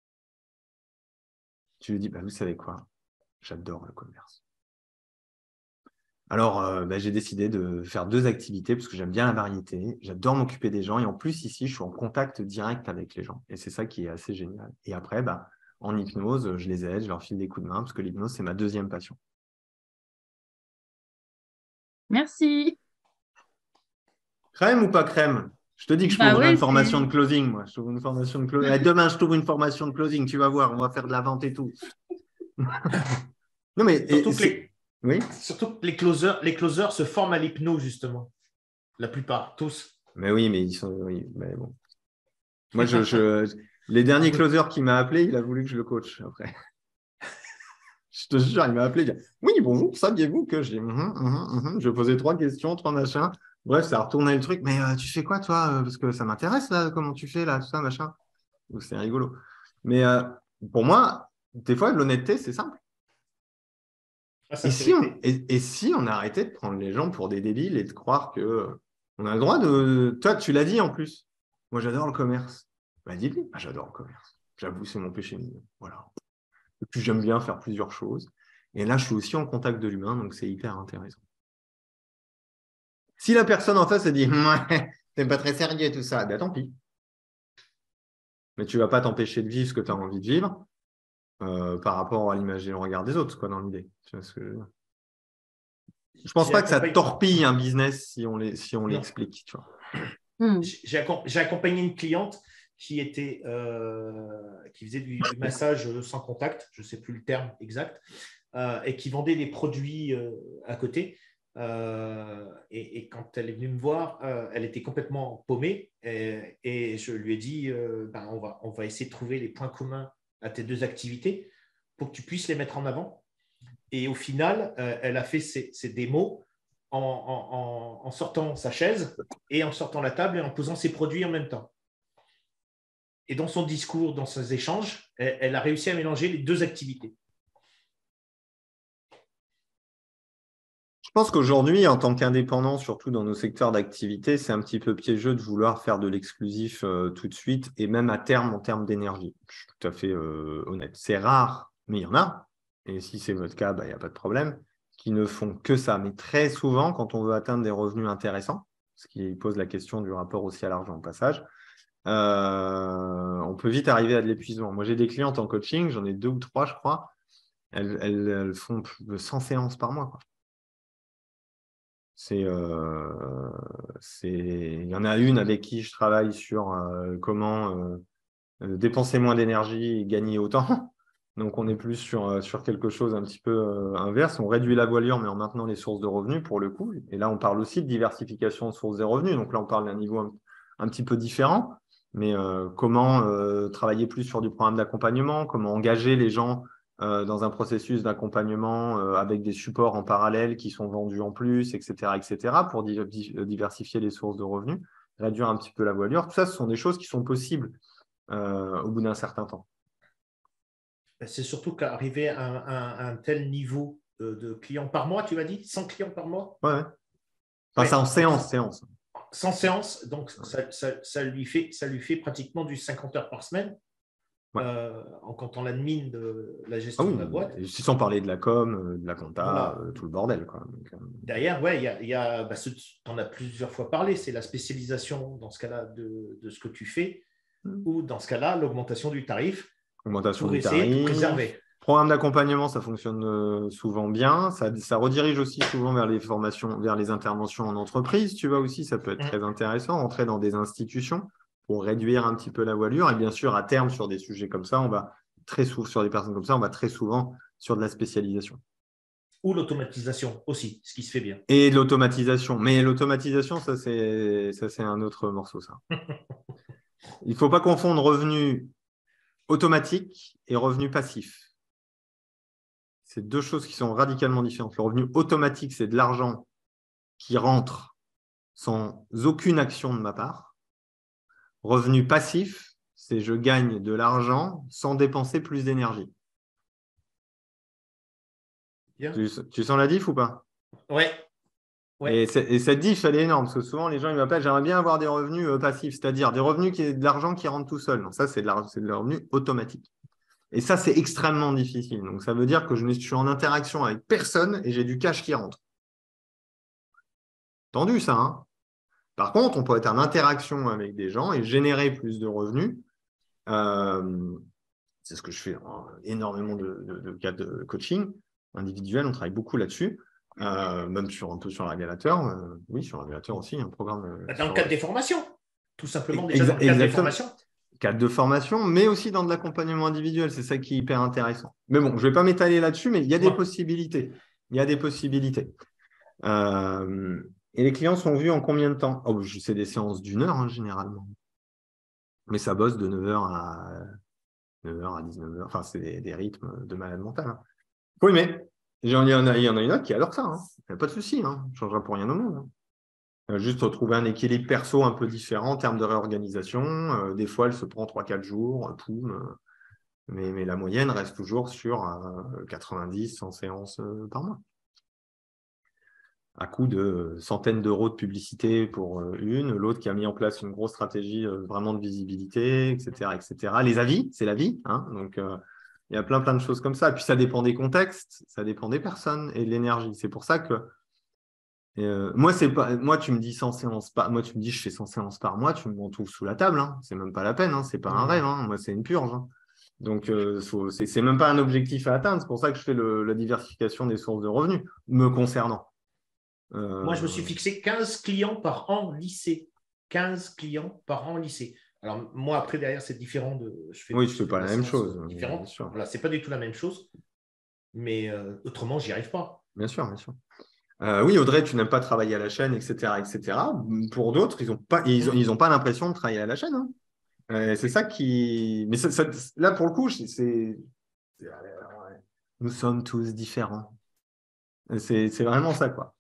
Tu lui dis, bah, vous savez quoi? J'adore le commerce. Alors, euh, bah, j'ai décidé de faire deux activités parce que j'aime bien la variété. J'adore m'occuper des gens. Et en plus, ici, je suis en contact direct avec les gens. Et c'est ça qui est assez génial. Et après, bah, en hypnose, je les aide, je leur file des coups de main parce que l'hypnose, c'est ma deuxième passion. merci. Crème ou pas crème? Je te dis que je Bah t'ouvre une oui, formation de c'est. closing, moi. Je t'ouvre une formation de closing. Demain, je t'ouvre une formation de closing. Tu vas voir, on va faire de la vente et tout. Non, mais et Surtout que c'est. les, Oui, surtout que les closers, les closers se forment à l'hypno, justement. La plupart, tous. mais oui, mais ils sont. Oui, mais bon. Moi, je, je... les derniers closers qui m'a appelé, il a voulu que je le coach après. Je te jure, il m'a appelé. Il dit, oui, bonjour, saviez-vous que j'ai. Hum, hum, hum. Je posais trois questions, trois machins. Bref, ça a retourné le truc. Mais euh, tu fais quoi, toi? Parce que ça m'intéresse, là, comment tu fais, là, tout ça, machin. Donc, c'est rigolo. Mais euh, pour moi, des fois, l'honnêteté, c'est simple. La Et si, on, sincérité. et, et si on arrêtait de prendre les gens pour des débiles et de croire que euh, on a le droit de. Toi, tu l'as dit en plus. Moi, j'adore le commerce. Bah, dis-lui, bah, j'adore le commerce. J'avoue, c'est mon péché mignon. Voilà. Et puis, j'aime bien faire plusieurs choses. Et là, je suis aussi en contact de l'humain, donc c'est hyper intéressant. Si la personne en face se dit « Ouais, t'es pas très sérieux tout ça », ben tant pis. Mais tu ne vas pas t'empêcher de vivre ce que tu as envie de vivre euh, par rapport à l'image et le regard des autres, quoi, dans l'idée. Tu vois ce que je veux dire ? Je pense pas que ça torpille un business si on l'explique, si on l'explique, tu vois. Hmm. J'ai accompagné une cliente qui, était, euh, qui faisait du, du massage sans contact, je ne sais plus le terme exact, euh, et qui vendait des produits euh, à côté. Euh, et, et quand elle est venue me voir, euh, elle était complètement paumée et, et je lui ai dit euh, ben, on, va, on va essayer de trouver les points communs à tes deux activités pour que tu puisses les mettre en avant. Et au final, euh, elle a fait ses, ses démos en, en, en sortant sa chaise et en sortant la table et en posant ses produits en même temps. Et dans son discours, dans ses échanges, elle, elle a réussi à mélanger les deux activités. Je pense qu'aujourd'hui, en tant qu'indépendant, surtout dans nos secteurs d'activité, c'est un petit peu piégeux de vouloir faire de l'exclusif euh, tout de suite et même à terme en termes d'énergie. Je suis tout à fait euh, honnête. C'est rare, mais il y en a. Et si c'est votre cas, bah, il n'y a pas de problème, qui ne font que ça. Mais très souvent, quand on veut atteindre des revenus intéressants, ce qui pose la question du rapport aussi à l'argent au passage, euh, on peut vite arriver à de l'épuisement. Moi, j'ai des clientes en coaching, j'en ai deux ou trois, je crois. Elles, elles, elles font plus de cent séances par mois, quoi. C'est, euh, c'est... Il y en a une avec qui je travaille sur euh, comment euh, euh, dépenser moins d'énergie et gagner autant. Donc, on est plus sur, euh, sur quelque chose un petit peu euh, inverse. On réduit la voilure, mais en maintenant les sources de revenus pour le coup. Et là, on parle aussi de diversification de sources de revenus. Donc là, on parle d'un niveau un, un petit peu différent. Mais euh, comment euh, travailler plus sur du programme d'accompagnement, comment engager les gens Euh, dans un processus d'accompagnement euh, avec des supports en parallèle qui sont vendus en plus, et cetera, et cetera, pour di diversifier les sources de revenus, réduire un petit peu la voilure. Tout ça, ce sont des choses qui sont possibles euh, au bout d'un certain temps. C'est surtout qu'arriver à, à, à un tel niveau de, de clients par mois, tu m'as dit cent clients par mois? Ouais. Enfin, ouais, c'est en séance, séance. Sans séance, donc ça, ça, ça, lui fait, ça lui fait pratiquement du cinquante heures par semaine. Ouais. Euh, en comptant l'admin de la gestion ah oui, de la boîte. Et sans parler de la com, de la compta, voilà. euh, tout le bordel, quoi. Donc, euh... Derrière, ouais, il y a, y a bah, tu en as plusieurs fois parlé, c'est la spécialisation dans ce cas-là de, de ce que tu fais, mmh. ou dans ce cas-là, l'augmentation du tarif. Augmentation pour du essayer tarif. de préserver. Programme d'accompagnement, ça fonctionne souvent bien. Ça, ça redirige aussi souvent vers les formations, vers les interventions en entreprise. Tu vois aussi, ça peut être mmh. très intéressant. Entrer dans des institutions pour réduire un petit peu la voilure. Et bien sûr, à terme, sur des sujets comme ça, on va très souvent, sur des personnes comme ça, on va très souvent sur de la spécialisation. Ou l'automatisation aussi, ce qui se fait bien. Et l'automatisation. Mais l'automatisation, ça, c'est, ça, c'est un autre morceau, ça. Il ne faut pas confondre revenu automatique et revenu passif. C'est deux choses qui sont radicalement différentes. Le revenu automatique, c'est de l'argent qui rentre sans aucune action de ma part. Revenu passif, c'est je gagne de l'argent sans dépenser plus d'énergie. Tu, tu sens la diff ou pas? Ouais. ouais. Et, et cette diff, elle est énorme, parce que souvent, les gens ils m'appellent, j'aimerais bien avoir des revenus euh, passifs, c'est-à-dire des revenus qui est de l'argent qui rentre tout seul. Non, ça, c'est de, de revenu automatique. Et ça, c'est extrêmement difficile. Donc, ça veut dire que je suis en interaction avec personne et j'ai du cash qui rentre. Tendu, ça, hein? Par contre, on peut être en interaction avec des gens et générer plus de revenus. Euh, c'est ce que je fais dans énormément de, de, de cas de coaching individuel. On travaille beaucoup là-dessus, euh, même sur, un peu sur le régulateur. Euh, oui, sur le régulateur aussi, un programme. Euh, dans le cadre des formations, tout simplement, déjà dans le cadre des formations. Cadre de formation, mais aussi dans de l'accompagnement individuel. C'est ça qui est hyper intéressant. Mais bon, je ne vais pas m'étaler là-dessus, mais il y a des ouais. possibilités. Il y a des possibilités. Euh, Et les clients sont vus en combien de temps? Oh, c'est des séances d'une heure, hein, généralement. Mais ça bosse de neuf heures à neuf heures à dix-neuf heures. Enfin, c'est des, des rythmes de malade mental. Hein. Oui, mais il y, en a, il y en a une autre qui adore ça. Hein. Il n'y a pas de souci. Hein. Ça ne changera pour rien au monde. Hein. Euh, juste retrouver un équilibre perso un peu différent en termes de réorganisation. Euh, des fois, elle se prend trois quatre jours. Poum, euh, mais, mais la moyenne reste toujours sur euh, quatre-vingt-dix, cent séances euh, par mois. À coût de centaines d'euros de publicité pour une, l'autre qui a mis en place une grosse stratégie vraiment de visibilité, et cetera, et cetera. Les avis, c'est la vie, hein, donc euh, Il y a plein, plein de choses comme ça. Et puis, ça dépend des contextes, ça dépend des personnes et de l'énergie. C'est pour ça que euh, moi, c'est pas, moi, tu me dis cent séances par moi, tu me dis je fais cent séances par mois, tu me m'en trouves sous la table. Hein. C'est même pas la peine, hein. C'est pas un rêve. Hein. Moi, c'est une purge. Hein. Donc, euh, faut, c'est, c'est même pas un objectif à atteindre. C'est pour ça que je fais le, la diversification des sources de revenus, me concernant. Euh... Moi, je me suis fixé quinze clients par an lycée. quinze clients par an lycée. Alors, moi, après, derrière, c'est différent. De, je fais oui, je ne fais pas la même chose. Différent. Voilà, ce n'est pas du tout la même chose. Mais euh, autrement, je n'y arrive pas. Bien sûr, bien sûr. Euh, oui, Audrey, tu n'aimes pas travailler à la chaîne, et cetera, et cetera. Pour d'autres, ils n'ont pas, ils ont, ils ont pas l'impression de travailler à la chaîne. Hein. Euh, c'est ça qui. Mais ça, ça, là, pour le coup, c'est, c'est... nous sommes tous différents. C'est, c'est vraiment ça, quoi.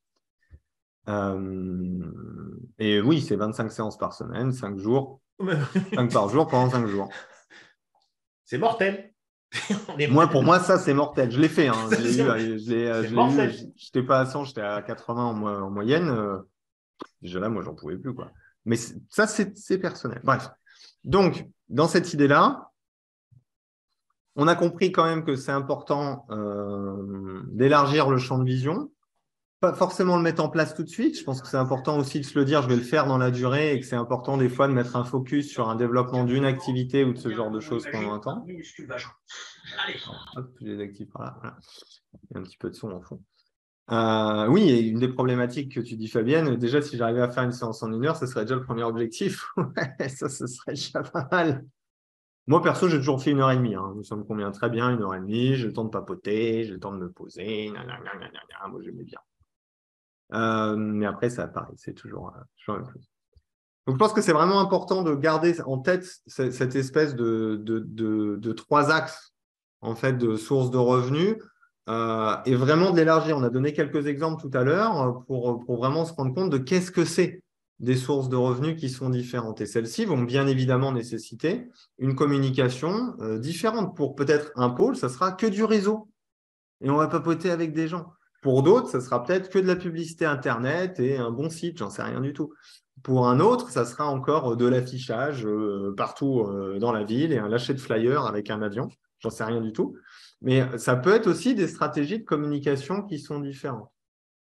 Euh... Et oui, c'est vingt-cinq séances par semaine, cinq jours, cinq par jour pendant cinq jours. C'est mortel. Moi, pour moi, ça, c'est mortel. Je l'ai fait. Hein. Je l'ai eu. Je l'ai, je l'ai eu. J'étais pas à cent, j'étais à quatre-vingts en, mo- en moyenne. Euh, déjà là, moi, j'en pouvais plus, quoi. Mais c'est, ça, c'est, c'est personnel. Bref. Donc, dans cette idée-là, on a compris quand même que c'est important euh, d'élargir le champ de vision. Pas forcément le mettre en place tout de suite. Je pense que c'est important aussi de se le dire, je vais le faire dans la durée et que c'est important des fois de mettre un focus sur un développement d'une activité ou de ce genre de choses pendant un temps. Hop, j'ai l'actif par là. Voilà. Il y a un petit peu de son en fond. Euh, oui, et une des problématiques que tu dis, Fabienne, déjà, si j'arrivais à faire une séance en une heure, ce serait déjà le premier objectif. Ouais, ça, ce serait déjà pas mal. Moi, perso, j'ai toujours fait une heure et demie. Hein. Nous sommes combien? Très bien, une heure et demie. J'ai le temps de papoter, j'ai le temps de me poser. Moi, j'aimais bien. Euh, mais après, ça apparaît, c'est toujours, euh, toujours la même chose. Donc, je pense que c'est vraiment important de garder en tête cette, cette espèce de, de, de, de trois axes en fait, de sources de revenus euh, et vraiment de l'élargir. On a donné quelques exemples tout à l'heure pour, pour vraiment se rendre compte de qu'est-ce que c'est des sources de revenus qui sont différentes. Et celles-ci vont bien évidemment nécessiter une communication euh, différente. Pour peut-être un pôle, ça sera que du réseau et on va papoter avec des gens. Pour d'autres, ça sera peut-être que de la publicité Internet et un bon site, j'en sais rien du tout. Pour un autre, ça sera encore de l'affichage euh, partout euh, dans la ville et un lâcher de flyers avec un avion, j'en sais rien du tout. Mais ça peut être aussi des stratégies de communication qui sont différentes, d'accord ?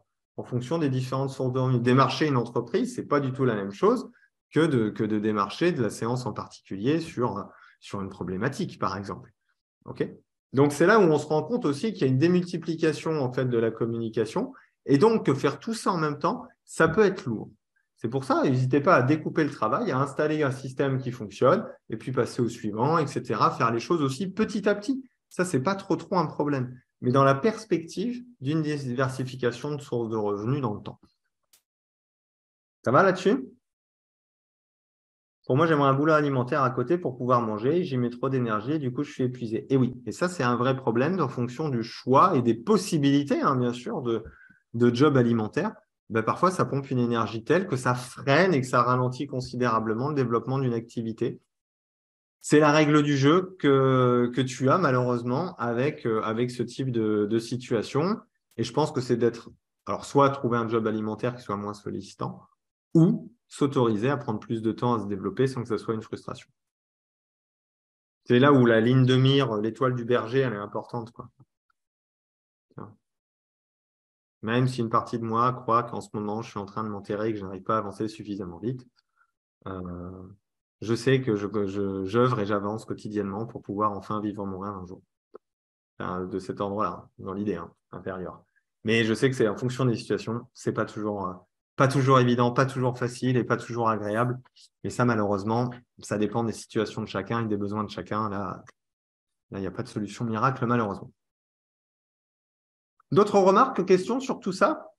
En fonction des différentes sources de revenus. Démarcher une entreprise, ce n'est pas du tout la même chose que de, que de démarcher de la séance en particulier sur, sur une problématique, par exemple. OK ? Donc, c'est là où on se rend compte aussi qu'il y a une démultiplication en fait, de la communication et donc que faire tout ça en même temps, ça peut être lourd. C'est pour ça, n'hésitez pas à découper le travail, à installer un système qui fonctionne et puis passer au suivant, et cetera. Faire les choses aussi petit à petit. Ça, ce n'est pas trop, trop un problème. Mais dans la perspective d'une diversification de sources de revenus dans le temps. Ça va là-dessus ? Pour moi, j'aimerais un boulot alimentaire à côté pour pouvoir manger. J'y mets trop d'énergie et du coup, je suis épuisé. Et oui, et ça, c'est un vrai problème en fonction du choix et des possibilités, hein, bien sûr, de, de job alimentaire. Ben, parfois, ça pompe une énergie telle que ça freine et que ça ralentit considérablement le développement d'une activité. C'est la règle du jeu que, que tu as malheureusement avec, euh, avec ce type de, de situation. Et je pense que c'est d'être, alors soit trouver un job alimentaire qui soit moins sollicitant ou s'autoriser à prendre plus de temps à se développer sans que ce soit une frustration. C'est là où la ligne de mire, l'étoile du berger, elle est importante, quoi. Même si une partie de moi croit qu'en ce moment, je suis en train de m'enterrer et que je n'arrive pas à avancer suffisamment vite, euh, je sais que je, je, j'œuvre et j'avance quotidiennement pour pouvoir enfin vivre mon rêve un jour. Enfin, de cet endroit-là, dans l'idée hein, intérieure. Mais je sais que c'est en fonction des situations, c'est pas toujours, euh, pas toujours évident, pas toujours facile et pas toujours agréable. Et ça, malheureusement, ça dépend des situations de chacun et des besoins de chacun. Là, là, il n'y a pas de solution miracle, malheureusement. D'autres remarques, questions sur tout ça?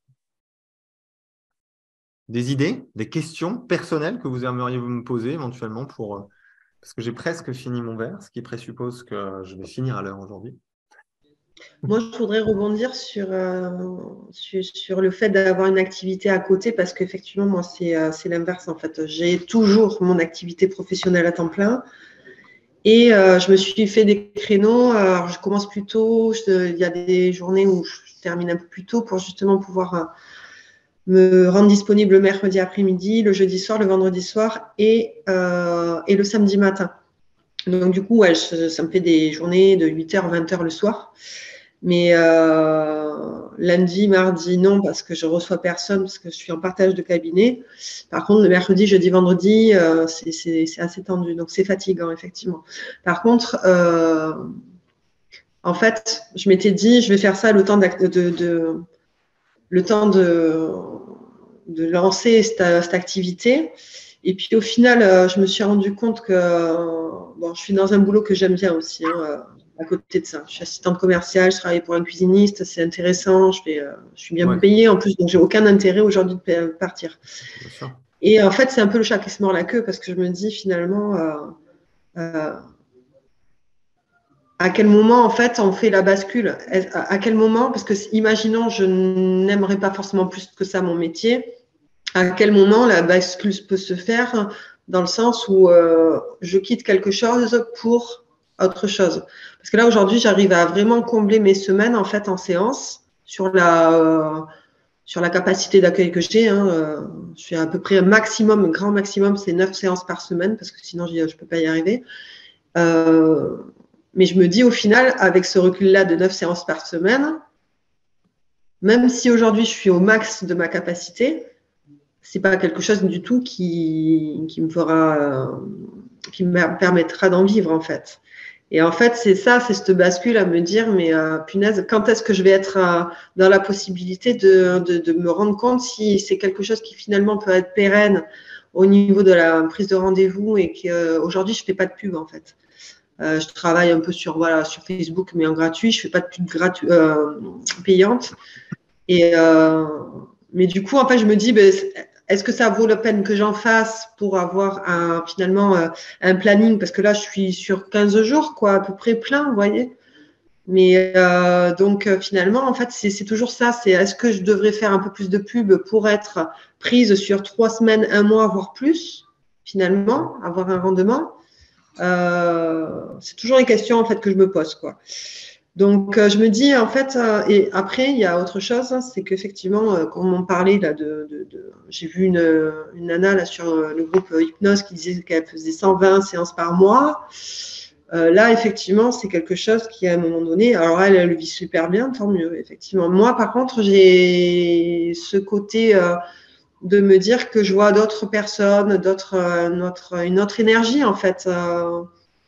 Des idées, des questions personnelles que vous aimeriez me poser éventuellement pour... Euh, parce que j'ai presque fini mon verre, ce qui présuppose que je vais finir à l'heure aujourd'hui. Moi, je voudrais rebondir sur, euh, sur, sur le fait d'avoir une activité à côté parce qu'effectivement, moi, c'est, euh, c'est l'inverse en fait. J'ai toujours mon activité professionnelle à temps plein et euh, je me suis fait des créneaux. Alors, je commence plus tôt. Je, il y a des journées où je termine un peu plus tôt pour justement pouvoir euh, me rendre disponible le mercredi après-midi, le jeudi soir, le vendredi soir et, euh, et le samedi matin. Donc, du coup, ouais, je, ça me fait des journées de huit heures, vingt heures le soir. Mais euh, lundi, mardi, non, parce que je reçois personne, parce que je suis en partage de cabinet. Par contre, le mercredi, jeudi, vendredi, euh, c'est, c'est, c'est assez tendu. Donc, c'est fatigant, effectivement. Par contre, euh, en fait, je m'étais dit, je vais faire ça le temps, de, de, le temps de, de lancer cette, cette activité. Et puis, au final, euh, je me suis rendu compte que euh, bon, je suis dans un boulot que j'aime bien aussi. Hein, à côté de ça, je suis assistante commerciale, je travaille pour un cuisiniste, c'est intéressant, je, fais, euh, je suis bien Ouais. payée en plus, donc j'ai aucun intérêt aujourd'hui de partir. Bien sûr. Et en fait, c'est un peu le chat qui se mord la queue parce que je me dis finalement, euh, euh, à quel moment en fait on fait la bascule? À quel moment? Parce que imaginons, je n'aimerais pas forcément plus que ça mon métier. À quel moment la bascule peut se faire dans le sens où euh, je quitte quelque chose pour autre chose. Parce que là, aujourd'hui, j'arrive à vraiment combler mes semaines en fait en séance sur la, euh, sur la capacité d'accueil que j'ai. Hein, euh, je suis à peu près un maximum, un grand maximum, c'est neuf séances par semaine parce que sinon, je ne peux pas y arriver. Euh, mais je me dis au final, avec ce recul-là de neuf séances par semaine, même si aujourd'hui, je suis au max de ma capacité, c'est pas quelque chose du tout qui, qui me fera, euh, qui me permettra d'en vivre en fait. Et en fait, c'est ça, c'est cette bascule à me dire, mais euh, punaise, quand est-ce que je vais être euh, dans la possibilité de, de, de me rendre compte si c'est quelque chose qui finalement peut être pérenne au niveau de la prise de rendez-vous et qu'aujourd'hui, euh, je fais pas de pub en fait. Euh, je travaille un peu sur, voilà, sur Facebook, mais en gratuit, je fais pas de pub gratu euh, payante. Et, euh, mais du coup, en fait, je me dis, ben, est-ce que ça vaut la peine que j'en fasse pour avoir un, finalement euh, un planning? Parce que là, je suis sur quinze jours, quoi, à peu près plein, vous voyez. Mais euh, donc, euh, finalement, en fait, c'est toujours ça. C'est est-ce que je devrais faire un peu plus de pub pour être prise sur trois semaines, un mois, voire plus, finalement, avoir un rendement? euh, C'est toujours les questions, en fait, que je me pose, quoi. Donc, euh, je me dis, en fait, euh, et après, il y a autre chose, hein, c'est qu'effectivement, euh, quand on parlait là, de, de, de j'ai vu une, une nana là, sur euh, le groupe euh, Hypnose qui disait qu'elle faisait cent vingt séances par mois. Euh, là, effectivement, c'est quelque chose qui, à un moment donné, alors elle, elle le vit super bien, tant mieux, effectivement. Moi, par contre, j'ai ce côté euh, de me dire que je vois d'autres personnes, d'autres, euh, notre, une autre énergie, en fait, euh,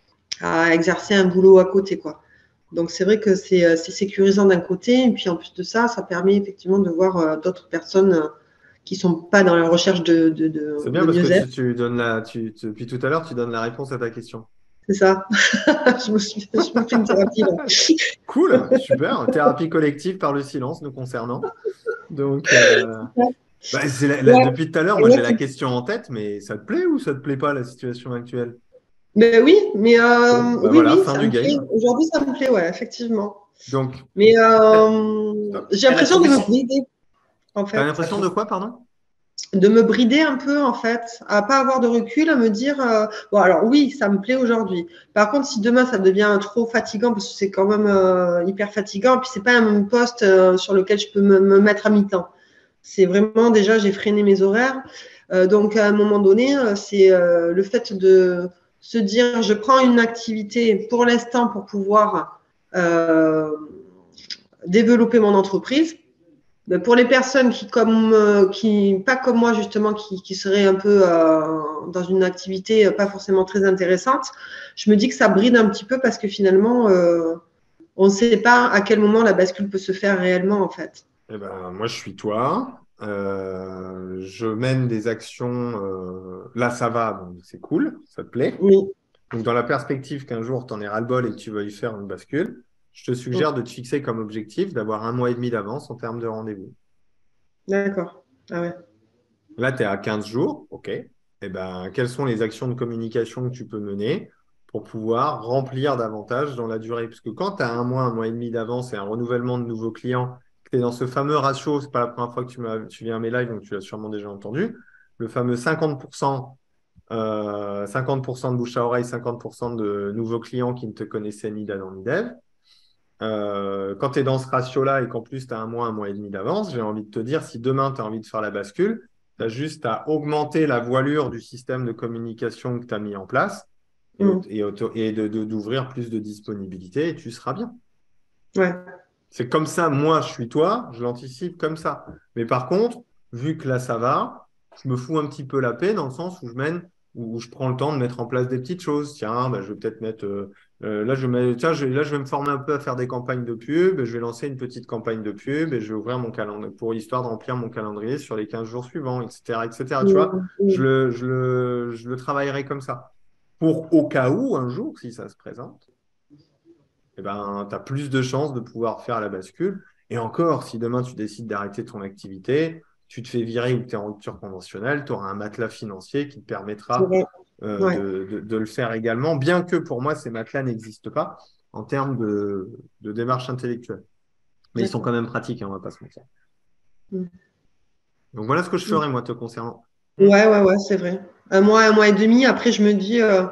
à exercer un boulot à côté, quoi. Donc, c'est vrai que c'est sécurisant d'un côté, et puis en plus de ça, ça permet effectivement de voir euh, d'autres personnes euh, qui ne sont pas dans la recherche de, de, de, C'est bien de parce que mieux-être. tu, tu donnes la, tu, tu- depuis tout à l'heure, tu donnes la réponse à ta question. C'est ça. je, me suis, je me fais une thérapie là. Cool, super. Thérapie collective par le silence nous concernant. Donc, euh, bah, c'est la- la- Ouais, depuis tout à l'heure, moi j'ai la question en tête, mais ça te plaît ou ça te plaît pas la situation actuelle? mais oui, mais euh, Bon, bah oui, voilà, oui, fin ça du me plaît. game. Aujourd'hui, ça me plaît, ouais, effectivement. Donc, Mais euh, stop. j'ai Elle a l'impression de trouvé me son. brider, en T'as fait. l'impression de quoi, pardon? De me brider un peu, en fait, à pas avoir de recul, à me dire, euh, bon, alors oui, ça me plaît aujourd'hui. Par contre, si demain ça devient trop fatigant, parce que c'est quand même euh, hyper fatigant, puis c'est pas un poste euh, sur lequel je peux me, me mettre à mi-temps. C'est vraiment, déjà, j'ai freiné mes horaires. Euh, donc, à un moment donné, euh, c'est euh, le fait de se dire, je prends une activité pour l'instant pour pouvoir euh, développer mon entreprise. Pour les personnes qui, comme, euh, qui, pas comme moi justement, qui, qui seraient un peu euh, dans une activité pas forcément très intéressante, je me dis que ça bride un petit peu parce que finalement, euh, on ne sait pas à quel moment la bascule peut se faire réellement en fait. Eh ben, moi, je suis toi. Euh, je mène des actions. euh, Là, ça va, donc c'est cool, ça te plaît. Oui, Donc, dans la perspective qu'un jour, tu en aies ras-le-bol et que tu veuilles faire une bascule, je te suggère de te fixer comme objectif d'avoir un mois et demi d'avance en termes de rendez-vous. d'accord. Ah ouais. Là, tu es à quinze jours, OK. Eh ben, quelles sont les actions de communication que tu peux mener pour pouvoir remplir davantage dans la durée? Parce que quand tu as un mois, un mois et demi d'avance et un renouvellement de nouveaux clients, tu es dans ce fameux ratio, ce n'est pas la première fois que tu, tu viens à mes lives, donc tu l'as sûrement déjà entendu, le fameux cinquante pour cent, euh, cinquante pour cent de bouche à oreille, cinquante pour cent de nouveaux clients qui ne te connaissaient ni d'Adam ni d'Ève. Euh, quand tu es dans ce ratio-là et qu'en plus tu as un mois, un mois et demi d'avance, j'ai envie de te dire, si demain tu as envie de faire la bascule, tu as juste à augmenter la voilure du système de communication que tu as mis en place et, Mm. et, auto- et de, de- d'ouvrir plus de disponibilité et tu seras bien. Ouais. C'est comme ça, moi, je suis toi, je l'anticipe comme ça. Mais par contre, vu que là, ça va, je me fous un petit peu la paix dans le sens où je mène, où je prends le temps de mettre en place des petites choses. Tiens, bah, je vais peut-être mettre, euh, euh, là, je mets, tiens, je, là, je vais me former un peu à faire des campagnes de pub, et je vais lancer une petite campagne de pub, et je vais ouvrir mon calendrier pour histoire de remplir mon calendrier sur les quinze jours suivants, et cetera, et cetera. Tu vois, Mm. je Mm. le, je le, je le travaillerai comme ça. Pour au cas où, un jour, si ça se présente, eh ben, tu as plus de chances de pouvoir faire la bascule. Et encore, si demain tu décides d'arrêter ton activité, tu te fais virer ou que tu es en rupture conventionnelle, tu auras un matelas financier qui te C'est permettra vrai. euh, Ouais. de, de- de le faire également, bien que pour moi, ces matelas n'existent pas en termes de, de démarche intellectuelle. Mais ils sont quand D'accord. même pratiques, hein, on ne va pas se mentir. Mm. Donc voilà ce que je Mm. ferai, moi, te concernant. Ouais, ouais, ouais, c'est vrai. Un mois, un mois et demi. Après, je me dis, euh,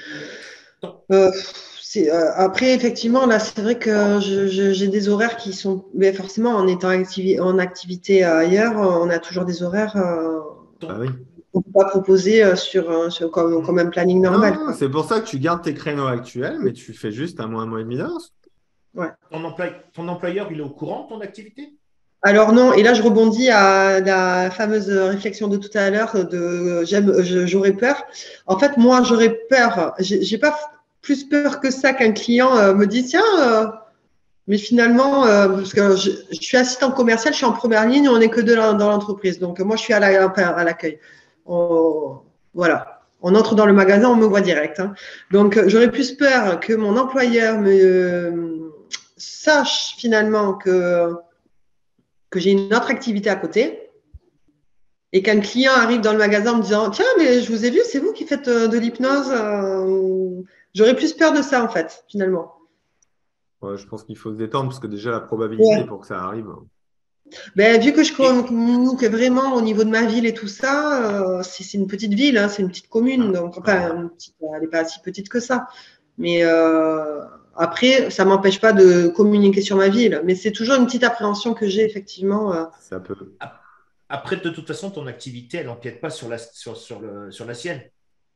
Non. euh, c'est, euh, après, effectivement, là, c'est vrai que je- je- j'ai des horaires qui sont, mais forcément, en étant activi- en activité euh, ailleurs, on a toujours des horaires euh, Bah Ton, oui. qu'on ne peut pas proposer euh, sur, euh, sur- comme, comme un planning normal, Non, quoi. c'est pour ça que tu gardes tes créneaux actuels, mais tu fais juste un mois, un mois et demi d'avance. Ouais. ton employ- ton employeur, il est au courant de ton activité? Alors non, et là je rebondis à la fameuse réflexion de tout à l'heure de j'aime, je- j'aurais peur. En fait, moi j'aurais peur. J'ai j'ai pas plus peur que ça qu'un client euh, me dit tiens, euh, mais finalement euh, parce que je, je suis assistante commerciale, je suis en première ligne, on n'est que deux dans dans l'entreprise, donc moi je suis à la- à l'accueil. On- Voilà, on entre dans le magasin, on me voit direct, hein. Donc euh, j'aurais plus peur que mon employeur me euh, sache finalement que que j'ai une autre activité à côté et qu'un client arrive dans le magasin en me disant tiens, mais je vous ai vu, c'est vous qui faites euh, de l'hypnose. euh, J'aurais plus peur de ça, en fait, finalement. Ouais, je pense qu'il faut se détendre parce que déjà, la probabilité Ouais. pour que ça arrive. Ben, vu que je Et, communique vraiment au niveau de ma ville et tout ça, euh, c'est c'est une petite ville, hein, c'est une petite commune. Donc, enfin, une petite- elle n'est pas si petite que ça. Mais euh, après, ça ne m'empêche pas de communiquer sur ma ville. Mais c'est toujours une petite appréhension que j'ai, effectivement. euh. Ça peut. ap- après, de toute façon, ton activité, elle n'empiète pas sur la, sur, sur le, sur la sienne,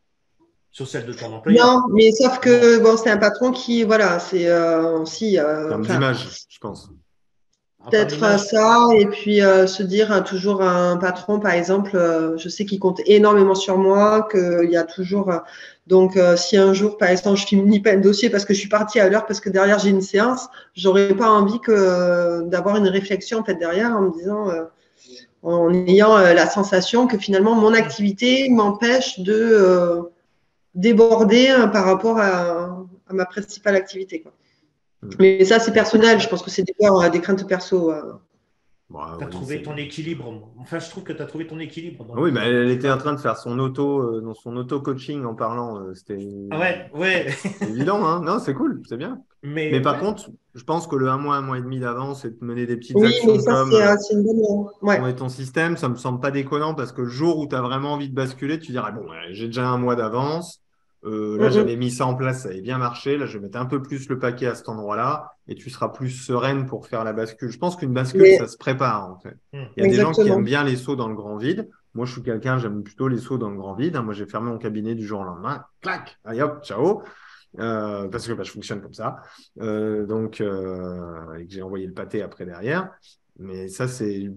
sur celle de ton employeur. Non, mais sauf Non. que bon, c'est un patron qui, voilà, c'est euh, aussi, En euh, termes enfin, d'image, je pense. En termes peut-être euh, d'image, ça, et puis euh, se dire euh, toujours un patron, par exemple, euh, je sais qu'il compte énormément sur moi, qu'il y a toujours. euh, donc, euh, si un jour, par exemple, je finis pas un dossier parce que je suis partie à l'heure, parce que derrière j'ai une séance, j'aurais pas envie que euh, d'avoir une réflexion en fait derrière en me disant, euh, en ayant euh, la sensation que finalement mon activité m'empêche de euh, déborder euh, par rapport à, à ma principale activité, quoi. Mm. Mais ça, c'est personnel. Je tu pense que c'est des peurs, euh, des craintes perso. euh. Bon, as oui, trouvé c'est- ton équilibre. Enfin, je trouve que tu as trouvé ton équilibre. Ah oui, Donc, bah, euh, elle c'est était en pas... train de faire son auto, euh, dans son auto-coaching en parlant. euh, c'était Ah ouais, ouais. c'est évident, hein? Non, c'est cool, c'est bien. Mais Mais par ouais, contre, je pense que le un mois, un mois et demi d'avance et de mener des petites Oui, mais actions ça, comme c'est euh, euh, c'est une bonne. euh, Ouais, tourner ton système, ça me semble pas déconnant parce que le jour où tu as vraiment envie de basculer, tu diras, bon, ouais, j'ai déjà un mois d'avance. Euh, là, Mm, j'avais mm. mis ça en place, ça avait bien marché. Là, je vais mettre un peu plus le paquet à cet endroit-là et tu seras plus sereine pour faire la bascule. Je pense qu'une bascule, Mais ça se prépare en fait. hum, Il y a des gens qui aiment exactement. bien les sauts dans le grand vide. Moi, je suis quelqu'un, j'aime plutôt les sauts dans le grand vide, hein. Moi, j'ai fermé mon cabinet du jour au lendemain. Clac, allez hop, ciao. Euh, parce que bah, je fonctionne comme ça. Euh, donc, euh, et que j'ai envoyé le pâté après derrière. Mais ça, c'est,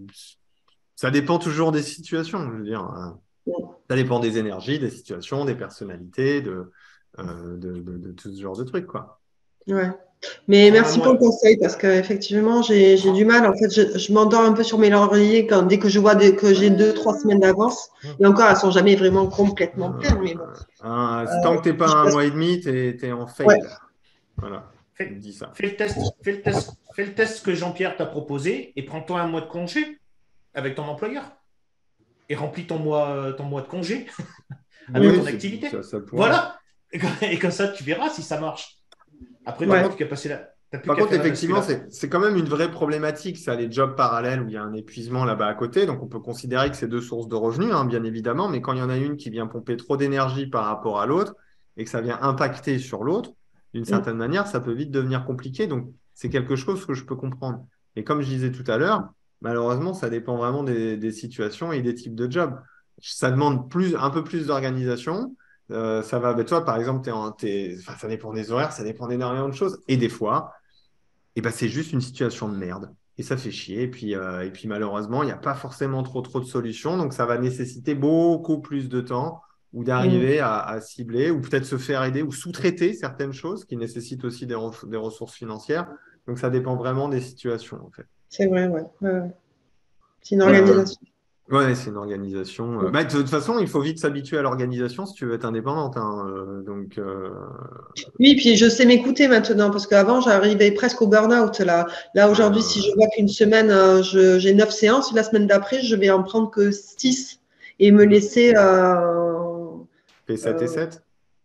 ça dépend toujours des situations, je veux dire, hein. Ça dépend des énergies, des situations, des personnalités, de, euh, de, de, de tout ce genre de trucs, quoi. Ouais. Mais prends un merci pour le mois. conseil parce qu'effectivement, j'ai j'ai du Prends... mal. En fait, je, je m'endors un peu sur mes lauriers quand, dès que je vois des- que j'ai deux, trois semaines d'avance. Hum, Et encore, elles sont jamais vraiment complètement Euh, pleines. Mais bon, un- euh, tant que t'es pas je à un passe. mois et demi, t'es, t'es en Ouais. fail. Voilà, je Fais, dis ça. fais le test, fais le test, fais le test que Jean-Pierre t'a proposé et prends-toi un mois de congé avec ton employeur et remplis ton mois, ton mois de congé avec Oui, Mm. ton c'est- activité. ça, ça pourrait. Voilà. Et comme, et comme ça, tu verras si ça marche. Après, tu Par n'as Ouais. plus contre, qu'à passer la, t'as plus Par qu'à contre, faire la bascule effectivement, après. c'est c'est quand même une vraie problématique, ça, les jobs parallèles où il y a un épuisement là-bas à côté. Donc, on peut considérer que c'est deux sources de revenus, hein, bien évidemment, mais quand il y en a une qui vient pomper trop d'énergie par rapport à l'autre et que ça vient impacter sur l'autre, d'une Mm. certaine manière, ça peut vite devenir compliqué. Donc, c'est quelque chose que je peux comprendre. Et comme je disais tout à l'heure, malheureusement, ça dépend vraiment des, des situations et des types de jobs. Ça demande plus, un peu plus d'organisation. euh, ça va. Ben, toi, par exemple, t'es en, t'es... Enfin, ça dépend des horaires, ça dépend d'énormément de choses. Et des fois, eh ben, c'est juste une situation de merde. Et ça fait chier. Et puis, euh, et puis malheureusement, il n'y a pas forcément trop, trop de solutions. Donc, ça va nécessiter beaucoup plus de temps ou Mm. d'arriver à, à cibler ou peut-être se faire aider ou sous-traiter certaines choses qui nécessitent aussi des, re- des ressources financières. Donc, ça dépend vraiment des situations, en fait. C'est vrai, ouais. Ouais, ouais. C'est une Euh, organisation. ouais, c'est une organisation. euh, Mm. bah, de toute façon, il faut vite s'habituer à l'organisation si tu veux être indépendante, hein. Euh, donc, euh, Oui, puis je sais m'écouter maintenant parce qu'avant, j'arrivais presque au burn-out. Là, là aujourd'hui, si je euh, vois qu'une semaine, euh, je- j'ai neuf séances, la semaine d'après, je vais en prendre que six et me laisser. euh, fais sept et euh, sept.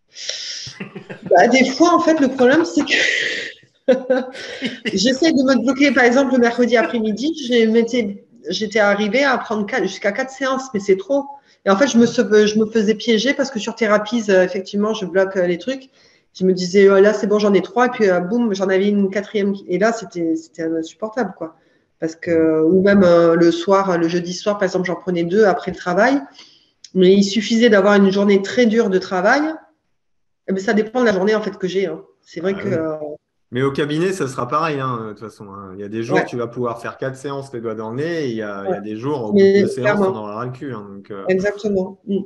bah, des fois, en fait, le problème, c'est que j'essaie de me bloquer. Par exemple, le mercredi après-midi, j'ai- m'étais- j'étais arrivée à prendre quatre- jusqu'à quatre séances, mais c'est trop. Et en fait, je me, se- je me faisais piéger parce que sur Therapies, euh, effectivement, je bloque euh, les trucs. Je me disais, oh, là, c'est bon, j'en ai trois. Et puis, euh, boum, j'en avais une quatrième. qui- Et là, c'était c'était insupportable, quoi. Parce que, ou même euh, le soir, le jeudi soir, par exemple, j'en prenais deux après le travail. Mais il suffisait d'avoir une journée très dure de travail. Eh ben, ça dépend de la journée, en fait, que j'ai, hein. C'est vrai Ah que, oui. euh, Mais au cabinet, ça sera pareil, hein, de toute façon, hein. Il y a des jours, ouais, tu vas pouvoir faire quatre séances les doigts dans le nez, et il y a, il y ouais. a des jours, au bout de Mais deux séances, on clairement, aura ras le cul, hein. Donc, euh, exactement. Mm.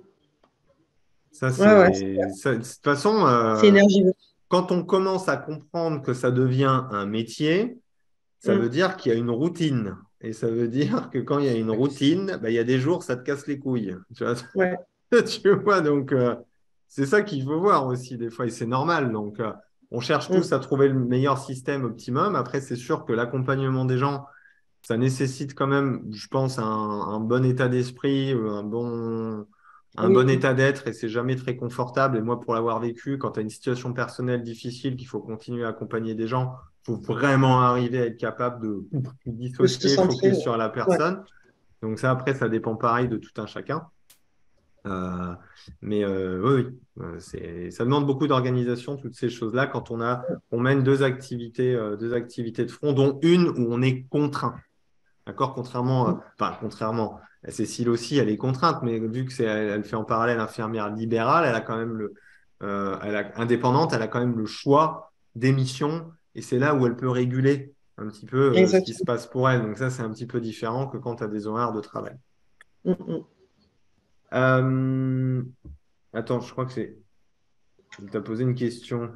ça, Ouais, ouais, c'est. ça- De toute façon, c'est euh, énergivore. quand on commence à comprendre que ça devient un métier, ça veut Mm. dire qu'il y a une routine. Et ça veut dire que quand il y a une routine, bah, il y a des jours, ça te casse les couilles. Tu vois, Ouais. tu vois, donc euh, c'est ça qu'il faut voir aussi des fois, et c'est normal. Donc, euh, on cherche tous Mm. à trouver le meilleur système optimum. Après, c'est sûr que l'accompagnement des gens, ça nécessite quand même, je pense, un, un bon état d'esprit, euh, un bon, un bon Oui, état d'être, et c'est jamais très confortable. Et moi, pour l'avoir vécu, quand tu as une situation personnelle difficile, qu'il faut continuer à accompagner des gens, il faut vraiment arriver à être capable de de se dissocier, centrer. focus Ouais. sur la Ouais. personne. Donc ça, après, ça dépend pareil de tout un chacun. Euh, mais euh, oui, oui, euh, c'est, ça demande beaucoup d'organisation, toutes ces choses-là, quand on a, on mène deux activités, euh, deux activités de front, dont une où on est contraint. D'accord? Contrairement, euh, enfin, contrairement, Cécile aussi, elle est contrainte, mais vu que c'est, elle, elle fait en parallèle infirmière libérale, elle a quand même le, euh, elle a, indépendante, elle a quand même le choix des missions, et c'est là où elle peut réguler un petit peu euh, ce qui se Exactement. passe pour elle. Donc ça, c'est un petit peu différent que quand tu as des horaires de travail. Mm, mm. Euh, Attends, je crois que c'est. Tu as posé une question.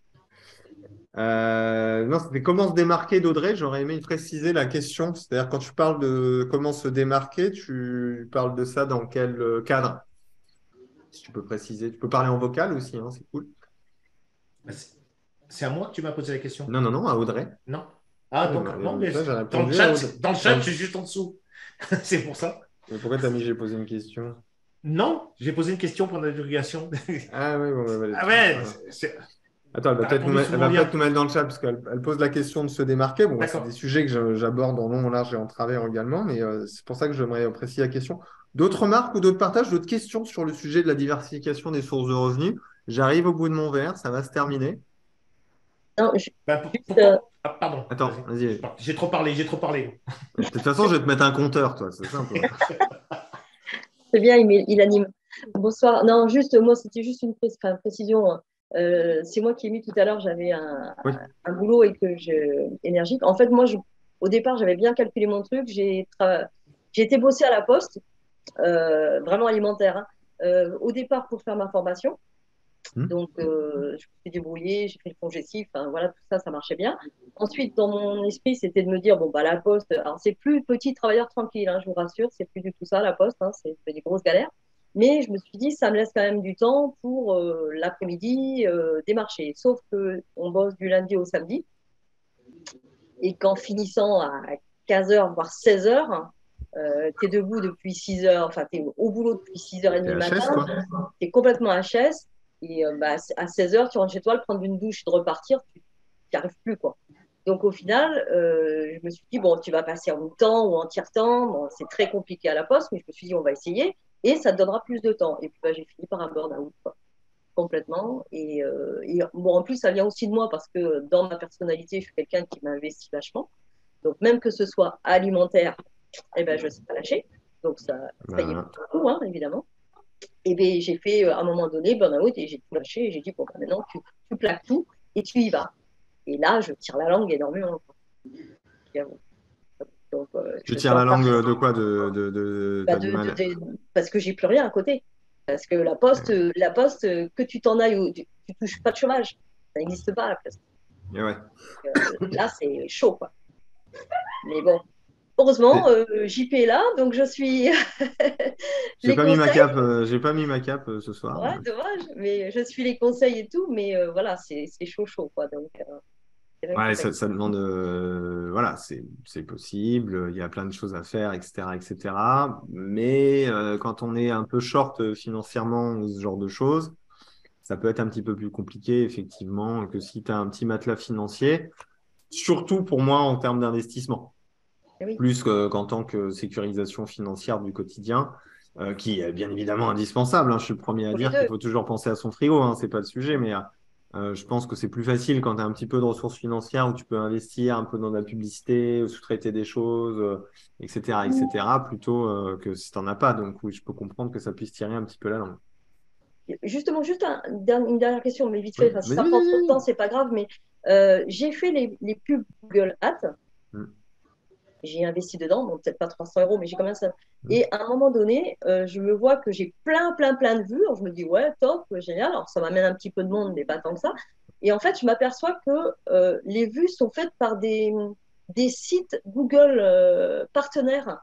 Euh, non, c'était comment se démarquer d'Audrey. J'aurais aimé préciser la question. C'est-à-dire, quand tu parles de comment se démarquer, tu parles de ça dans quel euh, cadre? Si tu peux préciser. Tu peux parler en vocal aussi, hein, c'est cool. Bah, c'est c'est à moi que tu m'as posé la question? Non, non, non, à Audrey. Non? Ah, Oui, bah, donc, non, mais ça, j'ai dans le répondu à chat, Audrey. c'est- dans le chat, T'as- je suis juste en dessous. C'est pour ça. Mais pourquoi tu as mis j'ai posé une question? Non, j'ai posé une question pour l'interrogation. Ah oui, bon, bah, Ah bah, ouais, voilà. c'est- Attends, elle va t'as peut-être nous répondu mettre, sous elle mon va peut-être lien. nous mettre dans le chat parce qu'elle elle pose la question de se démarquer. Bon, bah, c'est des D'accord. sujets que je- j'aborde en long, en large et en travers également, mais euh, c'est pour ça que j'aimerais préciser la question. D'autres remarques ou d'autres partages, d'autres questions sur le sujet de la diversification des sources de revenus? J'arrive au bout de mon verre, ça va se terminer. Non, ju- Bah, pour- juste, euh, pourquoi? Ah, pardon, Attends, vas-y. vas-y. J'ai trop parlé, j'ai trop parlé. De toute façon, je vais te mettre un compteur, toi, c'est simple. c'est bien, il, il anime. Bonsoir. Non, juste, moi, c'était juste une pré- enfin, précision. Hein. Euh, c'est moi qui ai mis tout à l'heure, j'avais un, Oui. un boulot et que je énergique. En fait, moi, je, au départ, j'avais bien calculé mon truc. J'ai tra- j'ai été bosser à la poste, euh, vraiment alimentaire. Hein. Euh, au départ, pour faire ma formation. Hmm. Donc, euh, je me suis débrouillée, j'ai fait le congétif, enfin, voilà, tout ça, ça marchait bien. Ensuite, dans mon esprit, c'était de me dire, bon, bah, la poste, alors c'est plus petit travailleur tranquille, hein, je vous rassure, c'est plus du tout ça, la poste, hein, c'est c'est des grosses galères. Mais je me suis dit, ça me laisse quand même du temps pour euh, l'après-midi euh, démarcher. Sauf qu'on bosse du lundi au samedi et qu'en finissant à quinze heures, voire seize heures, euh, tu es debout depuis six heures, enfin, tu es au boulot depuis six heures trente T'es le H S, matin, quoi. tu es complètement H S, et euh, bah, à seize heures, tu rentres chez toi, le prendre une douche, de repartir, tu n'y arrives plus, quoi. Donc, au final, euh, je me suis dit, bon, tu vas passer en mi-temps ou en tiers-temps. Bon, c'est très compliqué à la poste, mais je me suis dit, on va essayer et ça te donnera plus de temps. Et puis, bah, j'ai fini par un burn-out, quoi, complètement. Et, euh, et bon, en plus, ça vient aussi de moi parce que dans ma personnalité, je suis quelqu'un qui m'investit vachement. Donc, même que ce soit alimentaire, eh ben, je ne sais pas lâcher. Donc, ça, ça y est Voilà. beaucoup, hein, évidemment. Et bien, j'ai fait, euh, à un moment donné, burn-out, et j'ai tout lâché, et j'ai dit, bon, ben, maintenant, tu, tu plaques tout, et tu y vas. Et là, je tire la langue énormément. Donc, euh, Tu je suis tires en la train langue de quoi? De, de, de... bah, T'as du de, de, mal. de- parce que j'ai plus rien à côté. Parce que la poste, euh, la poste euh, que tu t'en ailles, ou tu, tu touches pas de chômage. Ça n'existe pas à la poste. Et ouais. Euh, là, c'est chaud, quoi. Mais bon, heureusement, C'est- euh, J P est là, donc je suis J'ai les pas mis ma conseils. cape, euh, j'ai pas mis ma cape euh, ce soir. Ouais, dommage, mais je suis les conseils et tout, mais euh, voilà, c'est c'est chaud, chaud, quoi. Donc, euh, c'est vrai que Ouais, c'est pas ça, évident. ça demande, euh, voilà, c'est c'est possible, il y a plein de choses à faire, et cetera, et cetera. Mais euh, quand on est un peu short euh, financièrement ou ce genre de choses, ça peut être un petit peu plus compliqué, effectivement, que si tu as un petit matelas financier, surtout pour moi en termes d'investissement, Eh oui, plus que- qu'en tant que sécurisation financière du quotidien, euh, qui est bien évidemment indispensable, hein. Je suis le premier à pour les dire qu'il deux. faut toujours penser à son frigo, hein, c'est pas le sujet, mais euh, euh, je pense que c'est plus facile quand tu as un petit peu de ressources financières où tu peux investir un peu dans la publicité, sous-traiter des choses, euh, et cetera, et cetera, plutôt euh, que si tu n'en as pas. Donc oui, je peux comprendre que ça puisse tirer un petit peu la langue. Justement, juste un- une dernière question, mais vite Oui, fait, enfin, si vas-y, ça vas-y, prend trop de temps, vas-y. c'est pas grave, mais euh, j'ai fait les, les pubs Google Ads. Mm, J'ai investi dedans, bon, peut-être pas trois cents euros, mais j'ai quand même ça. mm. Et à un moment donné, euh, je me vois que j'ai plein, plein, plein de vues. Alors, je me dis, ouais, top, génial. Alors, ça m'amène un petit peu de monde, mais pas tant que ça. Et en fait, je m'aperçois que euh, les vues sont faites par des, des sites Google euh, partenaires.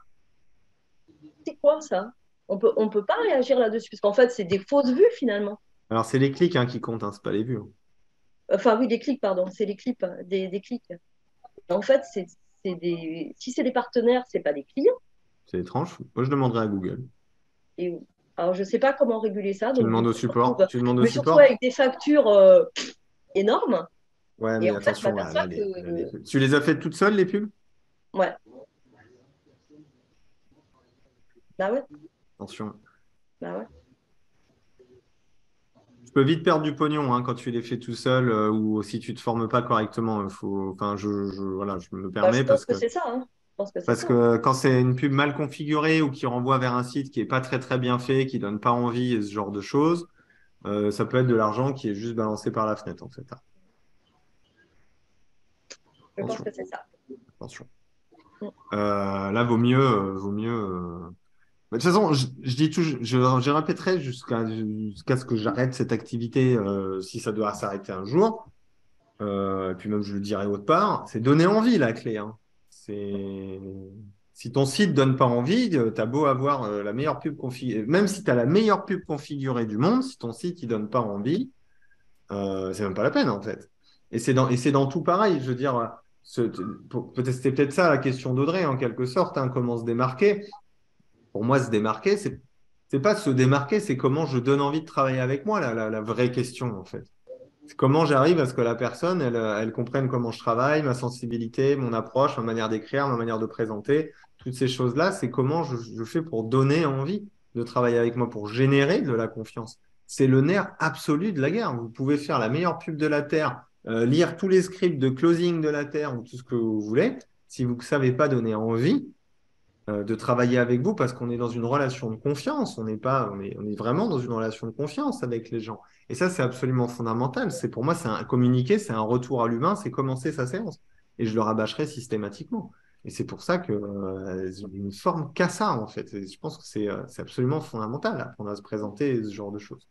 C'est quoi ça? On peut, on peut pas réagir là-dessus, parce qu'en fait, c'est des fausses vues finalement. Alors, c'est les clics hein, qui comptent, hein, c'est pas les vues, hein. Enfin, oui, des clics, pardon, c'est les clips, hein, des, des clics. En fait, c'est c'est des... si c'est des partenaires, c'est pas des clients. C'est étrange. Moi, je demanderais à Google. Et, alors, je ne sais pas comment réguler ça. Tu Donc, du demandes coup, au je me retrouve, support. Tu demandes je au me suis retrouvée support? avec des factures euh, énormes. Ouais, Et mais en fait, je attention, là, là, m'aperçois que. les, là, les pubs. Tu les as faites toutes seules, les pubs? Ouais, bah ouais, Attention. bah ouais. Tu peux vite perdre du pognon hein, quand tu les fais tout seul euh, ou si tu ne te formes pas correctement. Il faut... Enfin, je, je, voilà, je me Bah, je permets pense parce que que, c'est ça. Hein. Je pense que c'est parce ça. Hein. que quand c'est une pub mal configurée ou qui renvoie vers un site qui n'est pas très très bien fait, qui donne pas envie et ce genre de choses, euh, ça peut être de l'argent qui est juste balancé par la fenêtre en fait. Je pense Attention, que c'est ça. attention. Mm. Euh, là, vaut mieux, euh, vaut mieux. euh, De toute façon, je, je dis toujours, je, je répéterai jusqu'à jusqu'à ce que j'arrête cette activité, euh, si ça doit s'arrêter un jour. Euh, et puis même, je le dirai autre part, c'est donner envie la clé, hein. C'est si ton site donne pas envie, tu as beau avoir euh, la meilleure pub configurée, même si tu as la meilleure pub configurée du monde, si ton site il donne pas envie, euh, c'est même pas la peine en fait. Et c'est dans et c'est dans tout pareil. Je veux dire, ce- pour- peut-être c'était peut-être ça la question d'Audrey en quelque sorte, hein, comment se démarquer. Pour moi, se démarquer, c'est c'est pas se démarquer, c'est comment je donne envie de travailler avec moi, la, la, la vraie question, en fait. C'est comment j'arrive à ce que la personne, elle, elle comprenne comment je travaille, ma sensibilité, mon approche, ma manière d'écrire, ma manière de présenter, toutes ces choses-là, c'est comment je, je fais pour donner envie de travailler avec moi, pour générer de la confiance. C'est le nerf absolu de la guerre. Vous pouvez faire la meilleure pub de la Terre, euh, lire tous les scripts de closing de la Terre ou tout ce que vous voulez. Si vous ne savez pas donner envie, euh, de travailler avec vous parce qu'on est dans une relation de confiance. On n'est pas, on est, on est vraiment dans une relation de confiance avec les gens. Et ça, c'est absolument fondamental. C'est pour moi, c'est un communiquer, c'est un retour à l'humain, c'est commencer sa séance. Et je le rabâcherai systématiquement. Et c'est pour ça que euh, je ne forme qu'à ça, en fait. Et je pense que c'est euh, c'est absolument fondamental, apprendre à se présenter et ce genre de choses.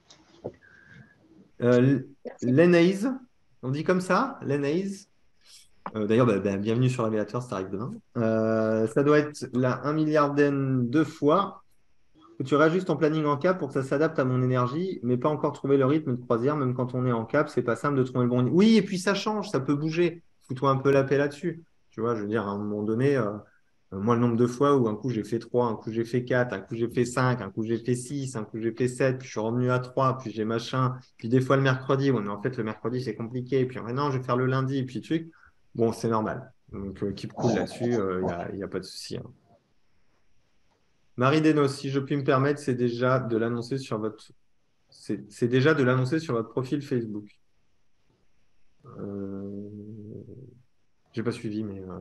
Euh, Merci. L'Anaïs, on dit comme ça, l'Anaïs. Euh, D'ailleurs, bah, bah, bienvenue sur l'aviateur, ça arrive demain. Euh, ça doit être la un milliardaine deux fois que tu réajustes ton planning en cap pour que ça s'adapte à mon énergie, mais pas encore trouvé le rythme de croisière, même quand on est en cap, c'est pas simple de trouver le bon. Oui, et puis ça change, ça peut bouger. Fous-toi un peu la paix là-dessus. Tu vois, je veux dire, à un moment donné, euh, euh, moi, le nombre de fois où un coup j'ai fait trois, un coup j'ai fait quatre, un coup j'ai fait cinq, un coup j'ai fait six, un coup j'ai fait sept, puis je suis revenu à trois, puis j'ai machin, puis des fois le mercredi, ouais, mais en fait le mercredi c'est compliqué, puis non, je vais faire le lundi, puis truc. Bon, c'est normal. Donc, euh, keep cool là-dessus, il n'y a, y a pas de souci, hein. Marie Denos, si je puis me permettre, c'est déjà de l'annoncer sur votre, c'est c'est déjà de l'annoncer sur votre profil Facebook. Euh... J'ai pas suivi, mais euh,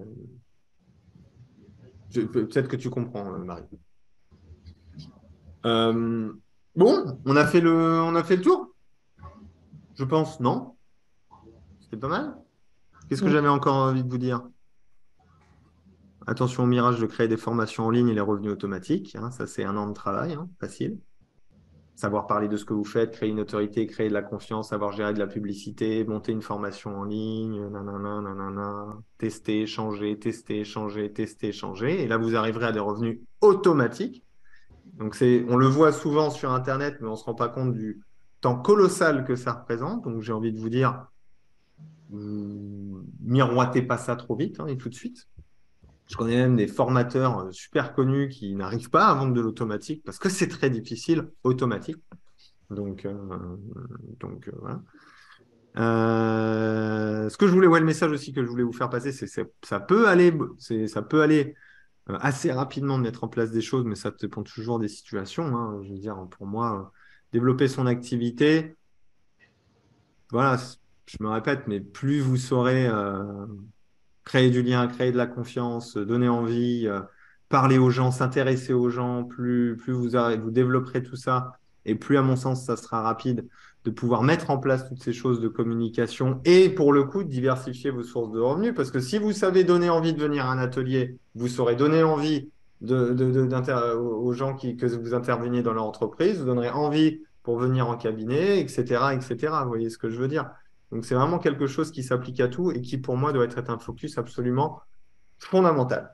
je- peut-être que tu comprends, euh, Marie. Euh, Bon, on a fait le, on a fait le tour, je pense, non? C'était pas mal. Qu'est-ce que Mm. j'avais encore envie de vous dire? Attention au mirage de créer des formations en ligne et les revenus automatiques. Hein, ça, c'est un an de travail, hein, facile. Savoir parler de ce que vous faites, créer une autorité, créer de la confiance, savoir gérer de la publicité, monter une formation en ligne, nanana, nanana, tester, changer, tester, changer, tester, changer. Et là, vous arriverez à des revenus automatiques. Donc, c'est, on le voit souvent sur Internet, mais on ne se rend pas compte du temps colossal que ça représente. Donc, j'ai envie de vous dire, hum, miroitez pas ça trop vite, hein, et tout de suite. Je connais même des formateurs super connus qui n'arrivent pas à vendre de l'automatique parce que c'est très difficile, automatique. Donc, euh, donc euh, voilà. Euh, ce que je voulais, ouais, le message aussi que je voulais vous faire passer, c'est que ça peut aller, c'est, ça peut aller euh, assez rapidement de mettre en place des choses, mais ça dépend toujours des situations. Hein. Je veux dire, pour moi, euh, développer son activité, voilà, je me répète, mais plus vous saurez euh, créer du lien, créer de la confiance, donner envie, euh, parler aux gens, s'intéresser aux gens, plus, plus vous, a- vous développerez tout ça, et plus, à mon sens, ça sera rapide de pouvoir mettre en place toutes ces choses de communication et, pour le coup, de diversifier vos sources de revenus. Parce que si vous savez donner envie de venir à un atelier, vous saurez donner envie de, de- de- d'inter- aux gens qui, que vous interveniez dans leur entreprise, vous donnerez envie pour venir en cabinet, et cetera, et cetera. Vous voyez ce que je veux dire? Donc, c'est vraiment quelque chose qui s'applique à tout et qui, pour moi, doit être un focus absolument fondamental.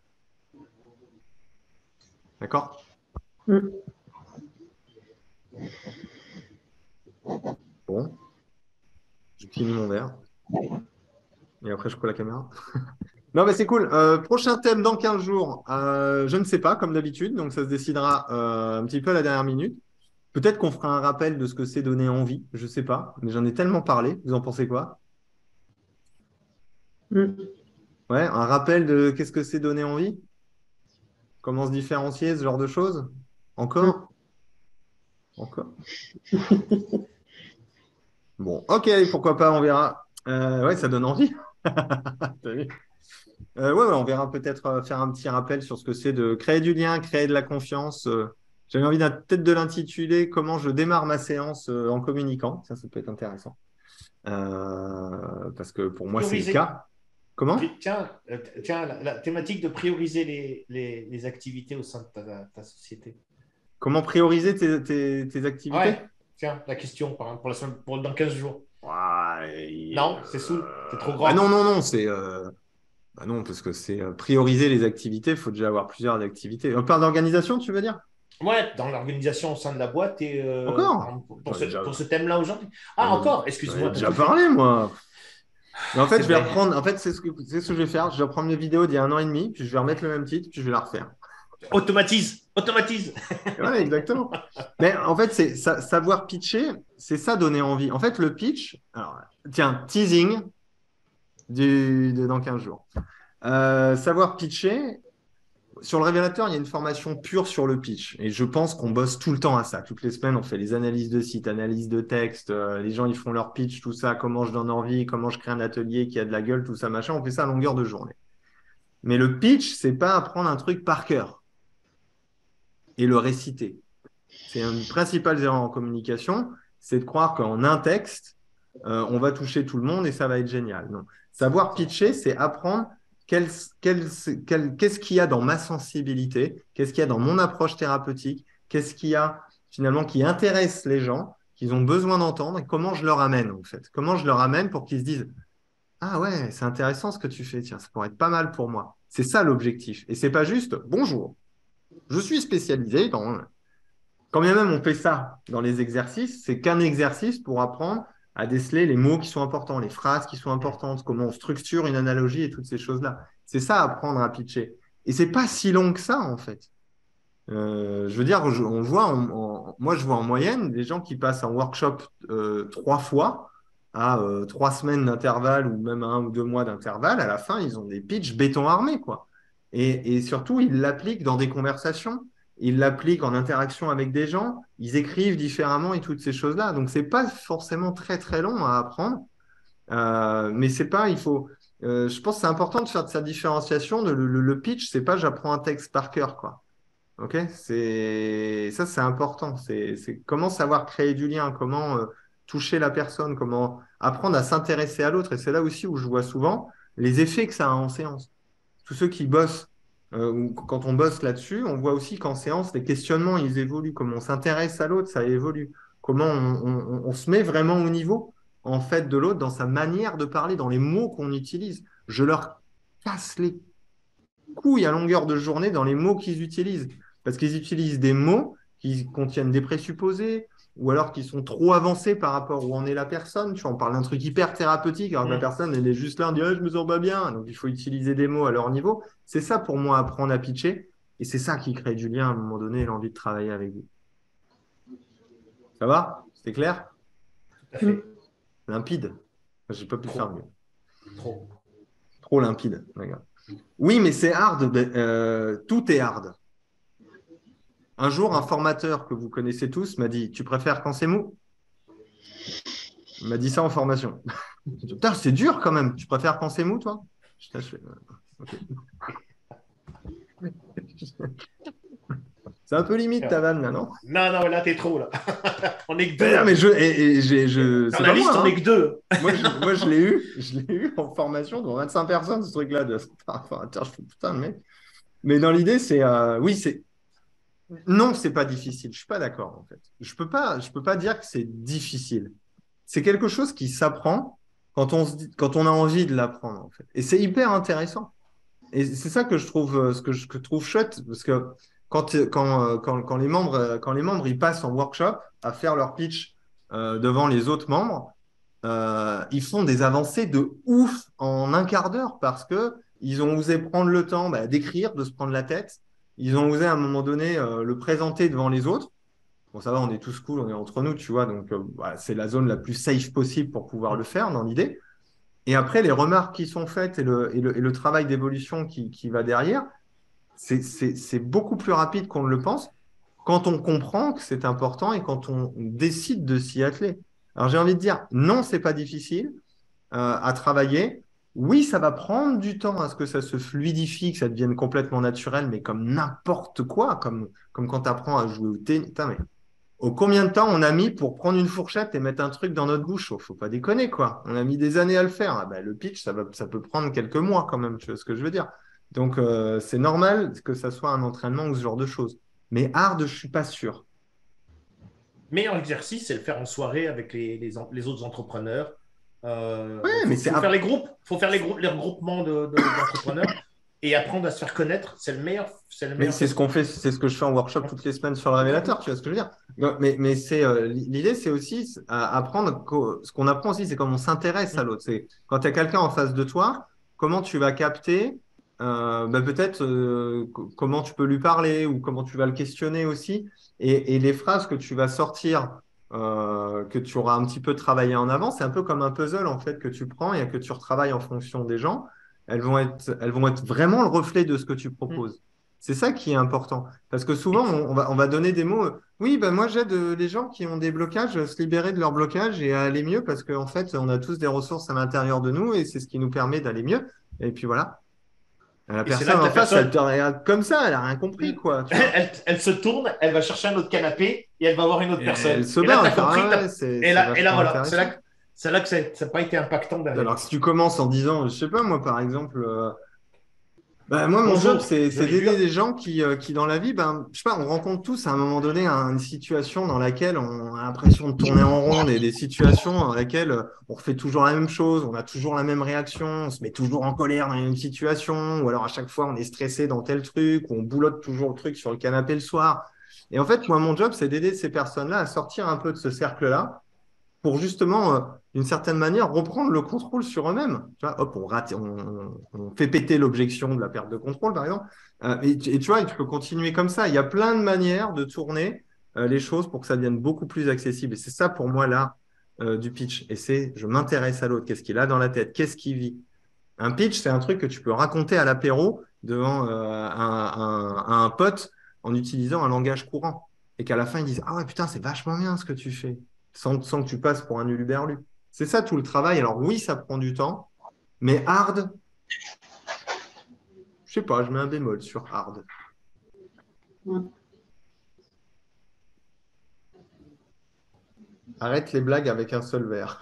D'accord? Mm. Bon, je finis mon verre. Et après, je coupe la caméra. Non, mais c'est cool. Euh, prochain thème dans quinze jours. Euh, je ne sais pas, comme d'habitude. Donc, ça se décidera euh, un petit peu à la dernière minute. Peut-être qu'on fera un rappel de ce que c'est donner envie. Je ne sais pas. Mais j'en ai tellement parlé. Vous en pensez quoi? Mm. Ouais, un rappel de qu'est-ce que c'est donner envie? Comment se différencier, ce genre de choses? Encore? Encore? Bon, ok, pourquoi pas, on verra. Euh, ouais, ça donne envie. T'as vu. Euh, ouais, ouais, on verra peut-être euh, faire un petit rappel sur ce que c'est de créer du lien, créer de la confiance. Euh, j'avais envie d'un- peut-être de l'intituler Comment je démarre ma séance euh, en communiquant. Ça, ça peut être intéressant. Euh, parce que pour moi, c'est le Prioriser. cas. Comment? Tiens, euh, tiens la, la thématique de prioriser les, les, les activités au sein de ta, ta société. Comment prioriser tes, tes- tes activités? Ouais, tiens, la question par exemple, pour, la semaine, pour dans quinze jours. Ouais, et, Non, c'est euh, saoul, c'est trop bah grand. non, non, non, c'est euh, bah non, parce que c'est euh, prioriser les activités, il faut déjà avoir plusieurs activités. On parle d'organisation, tu veux dire? Ouais, dans l'organisation au sein de la boîte et euh, par Encore? exemple, pour J'en ce, ai déjà, pour ce thème-là aujourd'hui. j'en Ah, ai, encore, j'en ai excuse-moi, t'as déjà tout fait. parlé, moi. Mais en fait, C'est je vais vrai. reprendre. En fait, c'est ce que, c'est ce que je vais faire. Je vais reprendre mes vidéos d'il y a un an et demi, puis je vais remettre le même titre, puis je vais la refaire. Automatise, automatise. Ouais, exactement. Mais en fait, c'est sa- savoir pitcher, c'est ça donner envie. En fait, le pitch, alors, tiens, teasing du, de dans quinze jours. Euh, savoir pitcher, sur le révélateur, il y a une formation pure sur le pitch. Et je pense qu'on bosse tout le temps à ça. Toutes les semaines, on fait les analyses de site, analyses de texte. Euh, les gens, ils font leur pitch, tout ça. Comment je donne envie, comment je crée un atelier qui a de la gueule, tout ça, machin. On fait ça à longueur de journée. Mais le pitch, c'est pas apprendre un truc par cœur et le réciter. C'est une principale erreur en communication, c'est de croire qu'en un texte, euh, on va toucher tout le monde et ça va être génial. Non. Savoir pitcher, c'est apprendre quel, quel, quel, qu'est-ce qu'il y a dans ma sensibilité, qu'est-ce qu'il y a dans mon approche thérapeutique, qu'est-ce qu'il y a finalement qui intéresse les gens, qu'ils ont besoin d'entendre et comment je leur amène en fait. Comment je leur amène pour qu'ils se disent ah ouais, c'est intéressant ce que tu fais, tiens, ça pourrait être pas mal pour moi. C'est ça l'objectif. Et c'est pas juste bonjour, je suis spécialisé dans. Quand bien même on fait ça dans les exercices, c'est qu'un exercice pour apprendre à déceler les mots qui sont importants, les phrases qui sont importantes, comment on structure une analogie et toutes ces choses-là. C'est ça apprendre à pitcher. Et c'est pas si long que ça en fait. Euh, je veux dire, je- on voit, en- en- moi je vois en moyenne des gens qui passent un workshop euh, trois fois à euh, trois semaines d'intervalle ou même un ou deux mois d'intervalle. À la fin, ils ont des pitchs béton armé, quoi. Et, et surtout, ils l'appliquent dans des conversations, ils l'appliquent en interaction avec des gens, ils écrivent différemment et toutes ces choses-là. Donc, c'est pas forcément très très long à apprendre, Euh, mais c'est pas, il faut. Euh, je pense que c'est important de faire de sa différenciation. De, le, le pitch, c'est pas j'apprends un texte par cœur, quoi. Ok, c'est ça, c'est important. C'est c'est comment savoir créer du lien, comment euh, toucher la personne, comment apprendre à s'intéresser à l'autre. Et c'est là aussi où je vois souvent les effets que ça a en séance. Tous ceux qui bossent, euh, ou quand on bosse là-dessus, on voit aussi qu'en séance, les questionnements, ils évoluent. Comment on s'intéresse à l'autre, ça évolue. Comment on, on- on se met vraiment au niveau, en fait, de l'autre dans sa manière de parler, dans les mots qu'on utilise. Je leur casse les couilles à longueur de journée dans les mots qu'ils utilisent. Parce qu'ils utilisent des mots qui contiennent des présupposés ou alors qui sont trop avancés par rapport où en est la personne. Tu vois, on parle d'un truc hyper thérapeutique alors que la Mm. personne, elle est juste là, on dit ah, je me sens pas bien. Donc il faut utiliser des mots à leur niveau. C'est ça pour moi, apprendre à pitcher. Et c'est ça qui crée du lien à un moment donné et l'envie de travailler avec vous. Ça va? C'est clair? Tout à fait. Limpide? J'ai pas pu Trop. faire mieux. Trop. Trop limpide. Regarde. Oui, mais c'est hard. ben, euh, tout est hard. Un jour, un formateur que vous connaissez tous m'a dit, tu préfères quand c'est mou? Il m'a dit ça en formation. Putain, c'est dur quand même. Tu préfères quand c'est mou, toi? Putain, je fais, euh, ok. C'est un peu limite ta vanne là, non? Non, non, là, t'es trop, là. On est que deux. Mais non, mais je, et, et j'ai- je, Dans c'est la pas liste, moi, on hein. est que deux. Moi, je, moi, je l'ai eu, je l'ai eu en formation devant vingt-cinq personnes, ce truc-là. De... Enfin, attends, je fais putain, mais. Mais dans l'idée, c'est. euh, oui, c'est. Non, c'est pas difficile. Je suis pas d'accord, en fait. Je peux pas, je peux pas dire que c'est difficile. C'est quelque chose qui s'apprend quand on se dit, quand on a envie de l'apprendre, en fait. Et c'est hyper intéressant. Et c'est ça que je trouve, euh, ce que je que je trouve chouette, parce que quand, quand, euh, quand, quand les membres, euh, quand les membres ils passent en workshop à faire leur pitch euh, devant les autres membres, euh, ils font des avancées de ouf en un quart d'heure parce que ils ont osé prendre le temps bah, d'écrire, de se prendre la tête. Ils ont osé à un moment donné euh, le présenter devant les autres. Bon, ça va, on est tous cool, on est entre nous, tu vois, donc euh, voilà, c'est la zone la plus safe possible pour pouvoir le faire dans l'idée. Et après, les remarques qui sont faites et le, et le, et le travail d'évolution qui, qui va derrière, c'est c'est- c'est beaucoup plus rapide qu'on ne le pense quand on comprend que c'est important et quand on décide de s'y atteler. Alors j'ai envie de dire, non, c'est pas difficile euh, à travailler. Oui, ça va prendre du temps à ce que ça se fluidifie, que ça devienne complètement naturel, mais comme n'importe quoi, comme, comme quand tu apprends à jouer au tennis. Putain, mais au combien de temps on a mis pour prendre une fourchette et mettre un truc dans notre bouche? Oh, faut pas déconner, quoi. On a mis des années à le faire. Ah ben, le pitch, ça va, ça peut prendre quelques mois quand même, tu vois ce que je veux dire. Donc, euh, c'est normal que ça soit un entraînement ou ce genre de choses. Mais hard, je suis pas sûr. Meilleur exercice, c'est le faire en soirée avec les, les, les autres entrepreneurs. Euh, Ouais, Il mais faut, c'est faut ap- faire les groupes, faut faire les, grou- les regroupements de- de- d'entrepreneurs et apprendre à se faire connaître. C'est le meilleur. C'est le mais meilleur c'est ce qu'on façon. fait, c'est ce que je fais en workshop toutes les semaines sur le révélateur, tu vois ce que je veux dire. Non, Mais, mais c'est euh, l'idée, c'est aussi à apprendre qu'au- ce qu'on apprend aussi, c'est comment on s'intéresse à l'autre. C'est quand tu as quelqu'un en face de toi, comment tu vas capter, euh, bah, peut-être euh, co- comment tu peux lui parler ou comment tu vas le questionner aussi, et, et les phrases que tu vas sortir, euh, que tu auras un petit peu travaillé en avant, c'est un peu comme un puzzle en fait que tu prends et que tu retravailles en fonction des gens. Elles vont être, elles vont être vraiment le reflet de ce que tu Mm. proposes. C'est ça qui est important. Parce que souvent, on, on va, on va donner des mots. euh, Oui, ben moi, j'aide euh, les gens qui ont des blocages à se libérer de leurs blocages et à aller mieux parce qu'en fait, on a tous des ressources à l'intérieur de nous et c'est ce qui nous permet d'aller mieux. Et puis voilà. La Et c'est là personne que en la face, elle personne, te regarde comme ça, elle a rien compris, quoi, tu vois. elle, elle se tourne, elle va chercher un autre canapé et elle va voir une autre Et personne. elle se Et là, barre, tu as elle fait, compris. ah que ouais, t'as- c'est Et c'est là, et là, vachement voilà. C'est là, intéressant. que- c'est là que ça n'a pas été impactant derrière. Alors que si tu commences en disant, je sais pas, moi, par exemple, euh, bah, moi, mon job, Bonjour, c'est je c'est l'ai vu. d'aider des gens qui, euh, qui, dans la vie, ben, je sais pas, on rencontre tous à un moment donné un- une situation dans laquelle on a l'impression de tourner en rond, des, des situations dans lesquelles euh, on refait toujours la même chose, on a toujours la même réaction, on se met toujours en colère dans les mêmes situations, ou alors à chaque fois on est stressé dans tel truc, ou on boulotte toujours le truc sur le canapé le soir. Et en fait, moi, mon job, c'est d'aider ces personnes-là à sortir un peu de ce cercle-là pour justement, euh, d'une certaine manière, reprendre le contrôle sur eux-mêmes. Tu vois, hop, on, rate, on, on fait péter l'objection de la perte de contrôle, par exemple. Euh, et, et tu vois, tu peux continuer comme ça. Il y a plein de manières de tourner euh, les choses pour que ça devienne beaucoup plus accessible. Et c'est ça, pour moi, là, euh, du pitch. Et c'est, je m'intéresse à l'autre. Qu'est-ce qu'il a dans la tête? Qu'est-ce qu'il vit? Un pitch, c'est un truc que tu peux raconter à l'apéro devant euh, un, un, un pote en utilisant un langage courant. Et qu'à la fin, ils disent, ah ouais, putain, c'est vachement bien ce que tu fais, sans, sans que tu passes pour un uluberlu. C'est ça tout le travail. Alors oui, ça prend du temps, mais hard, je sais pas, je mets un bémol sur hard. Ouais. Arrête les blagues avec un seul verre.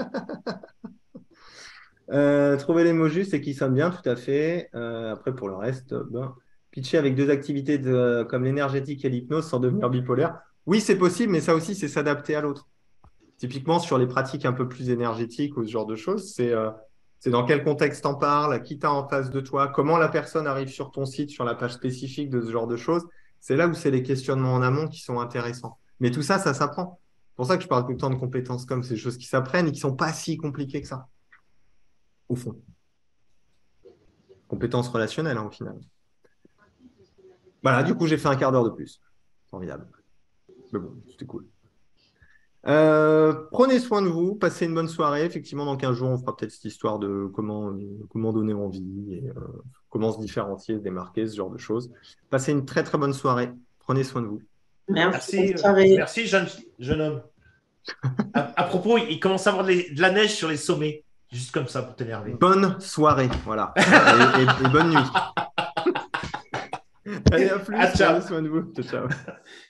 Euh, trouver les mots justes et qui sonnent bien, tout à fait. Euh, après, pour le reste, ben, pitcher avec deux activités de- comme l'énergétique et l'hypnose sans devenir bipolaire. Oui, c'est possible, mais ça aussi, c'est s'adapter à l'autre. Typiquement, sur les pratiques un peu plus énergétiques ou ce genre de choses, c'est euh, c'est dans quel contexte t'en parles, qui t'as en face de toi, comment la personne arrive sur ton site, sur la page spécifique de ce genre de choses. C'est là où c'est les questionnements en amont qui sont intéressants. Mais tout ça, ça s'apprend. C'est pour ça que je parle tout le temps de compétences comme ces choses qui s'apprennent et qui ne sont pas si compliquées que ça, au fond. Compétences relationnelles, hein, au final. Voilà, du coup, j'ai fait un quart d'heure de plus. Formidable. Mais bon, c'était cool. Euh, prenez soin de vous, passez une bonne soirée. Effectivement, dans quinze jours, on fera peut-être cette histoire de comment, euh, comment donner envie et euh, comment se différencier, se démarquer, ce genre de choses. Passez une très très bonne soirée. Prenez soin de vous. Merci. Merci, Bonne euh, soirée. merci jeune, jeune homme. À, à propos, il commence à avoir des- de la neige sur les sommets, juste comme ça pour t'énerver. Bonne soirée, voilà. Et, et- et bonne nuit. Allez, à plus. Ah, ciao. Prenez soin de vous. Ciao, ciao.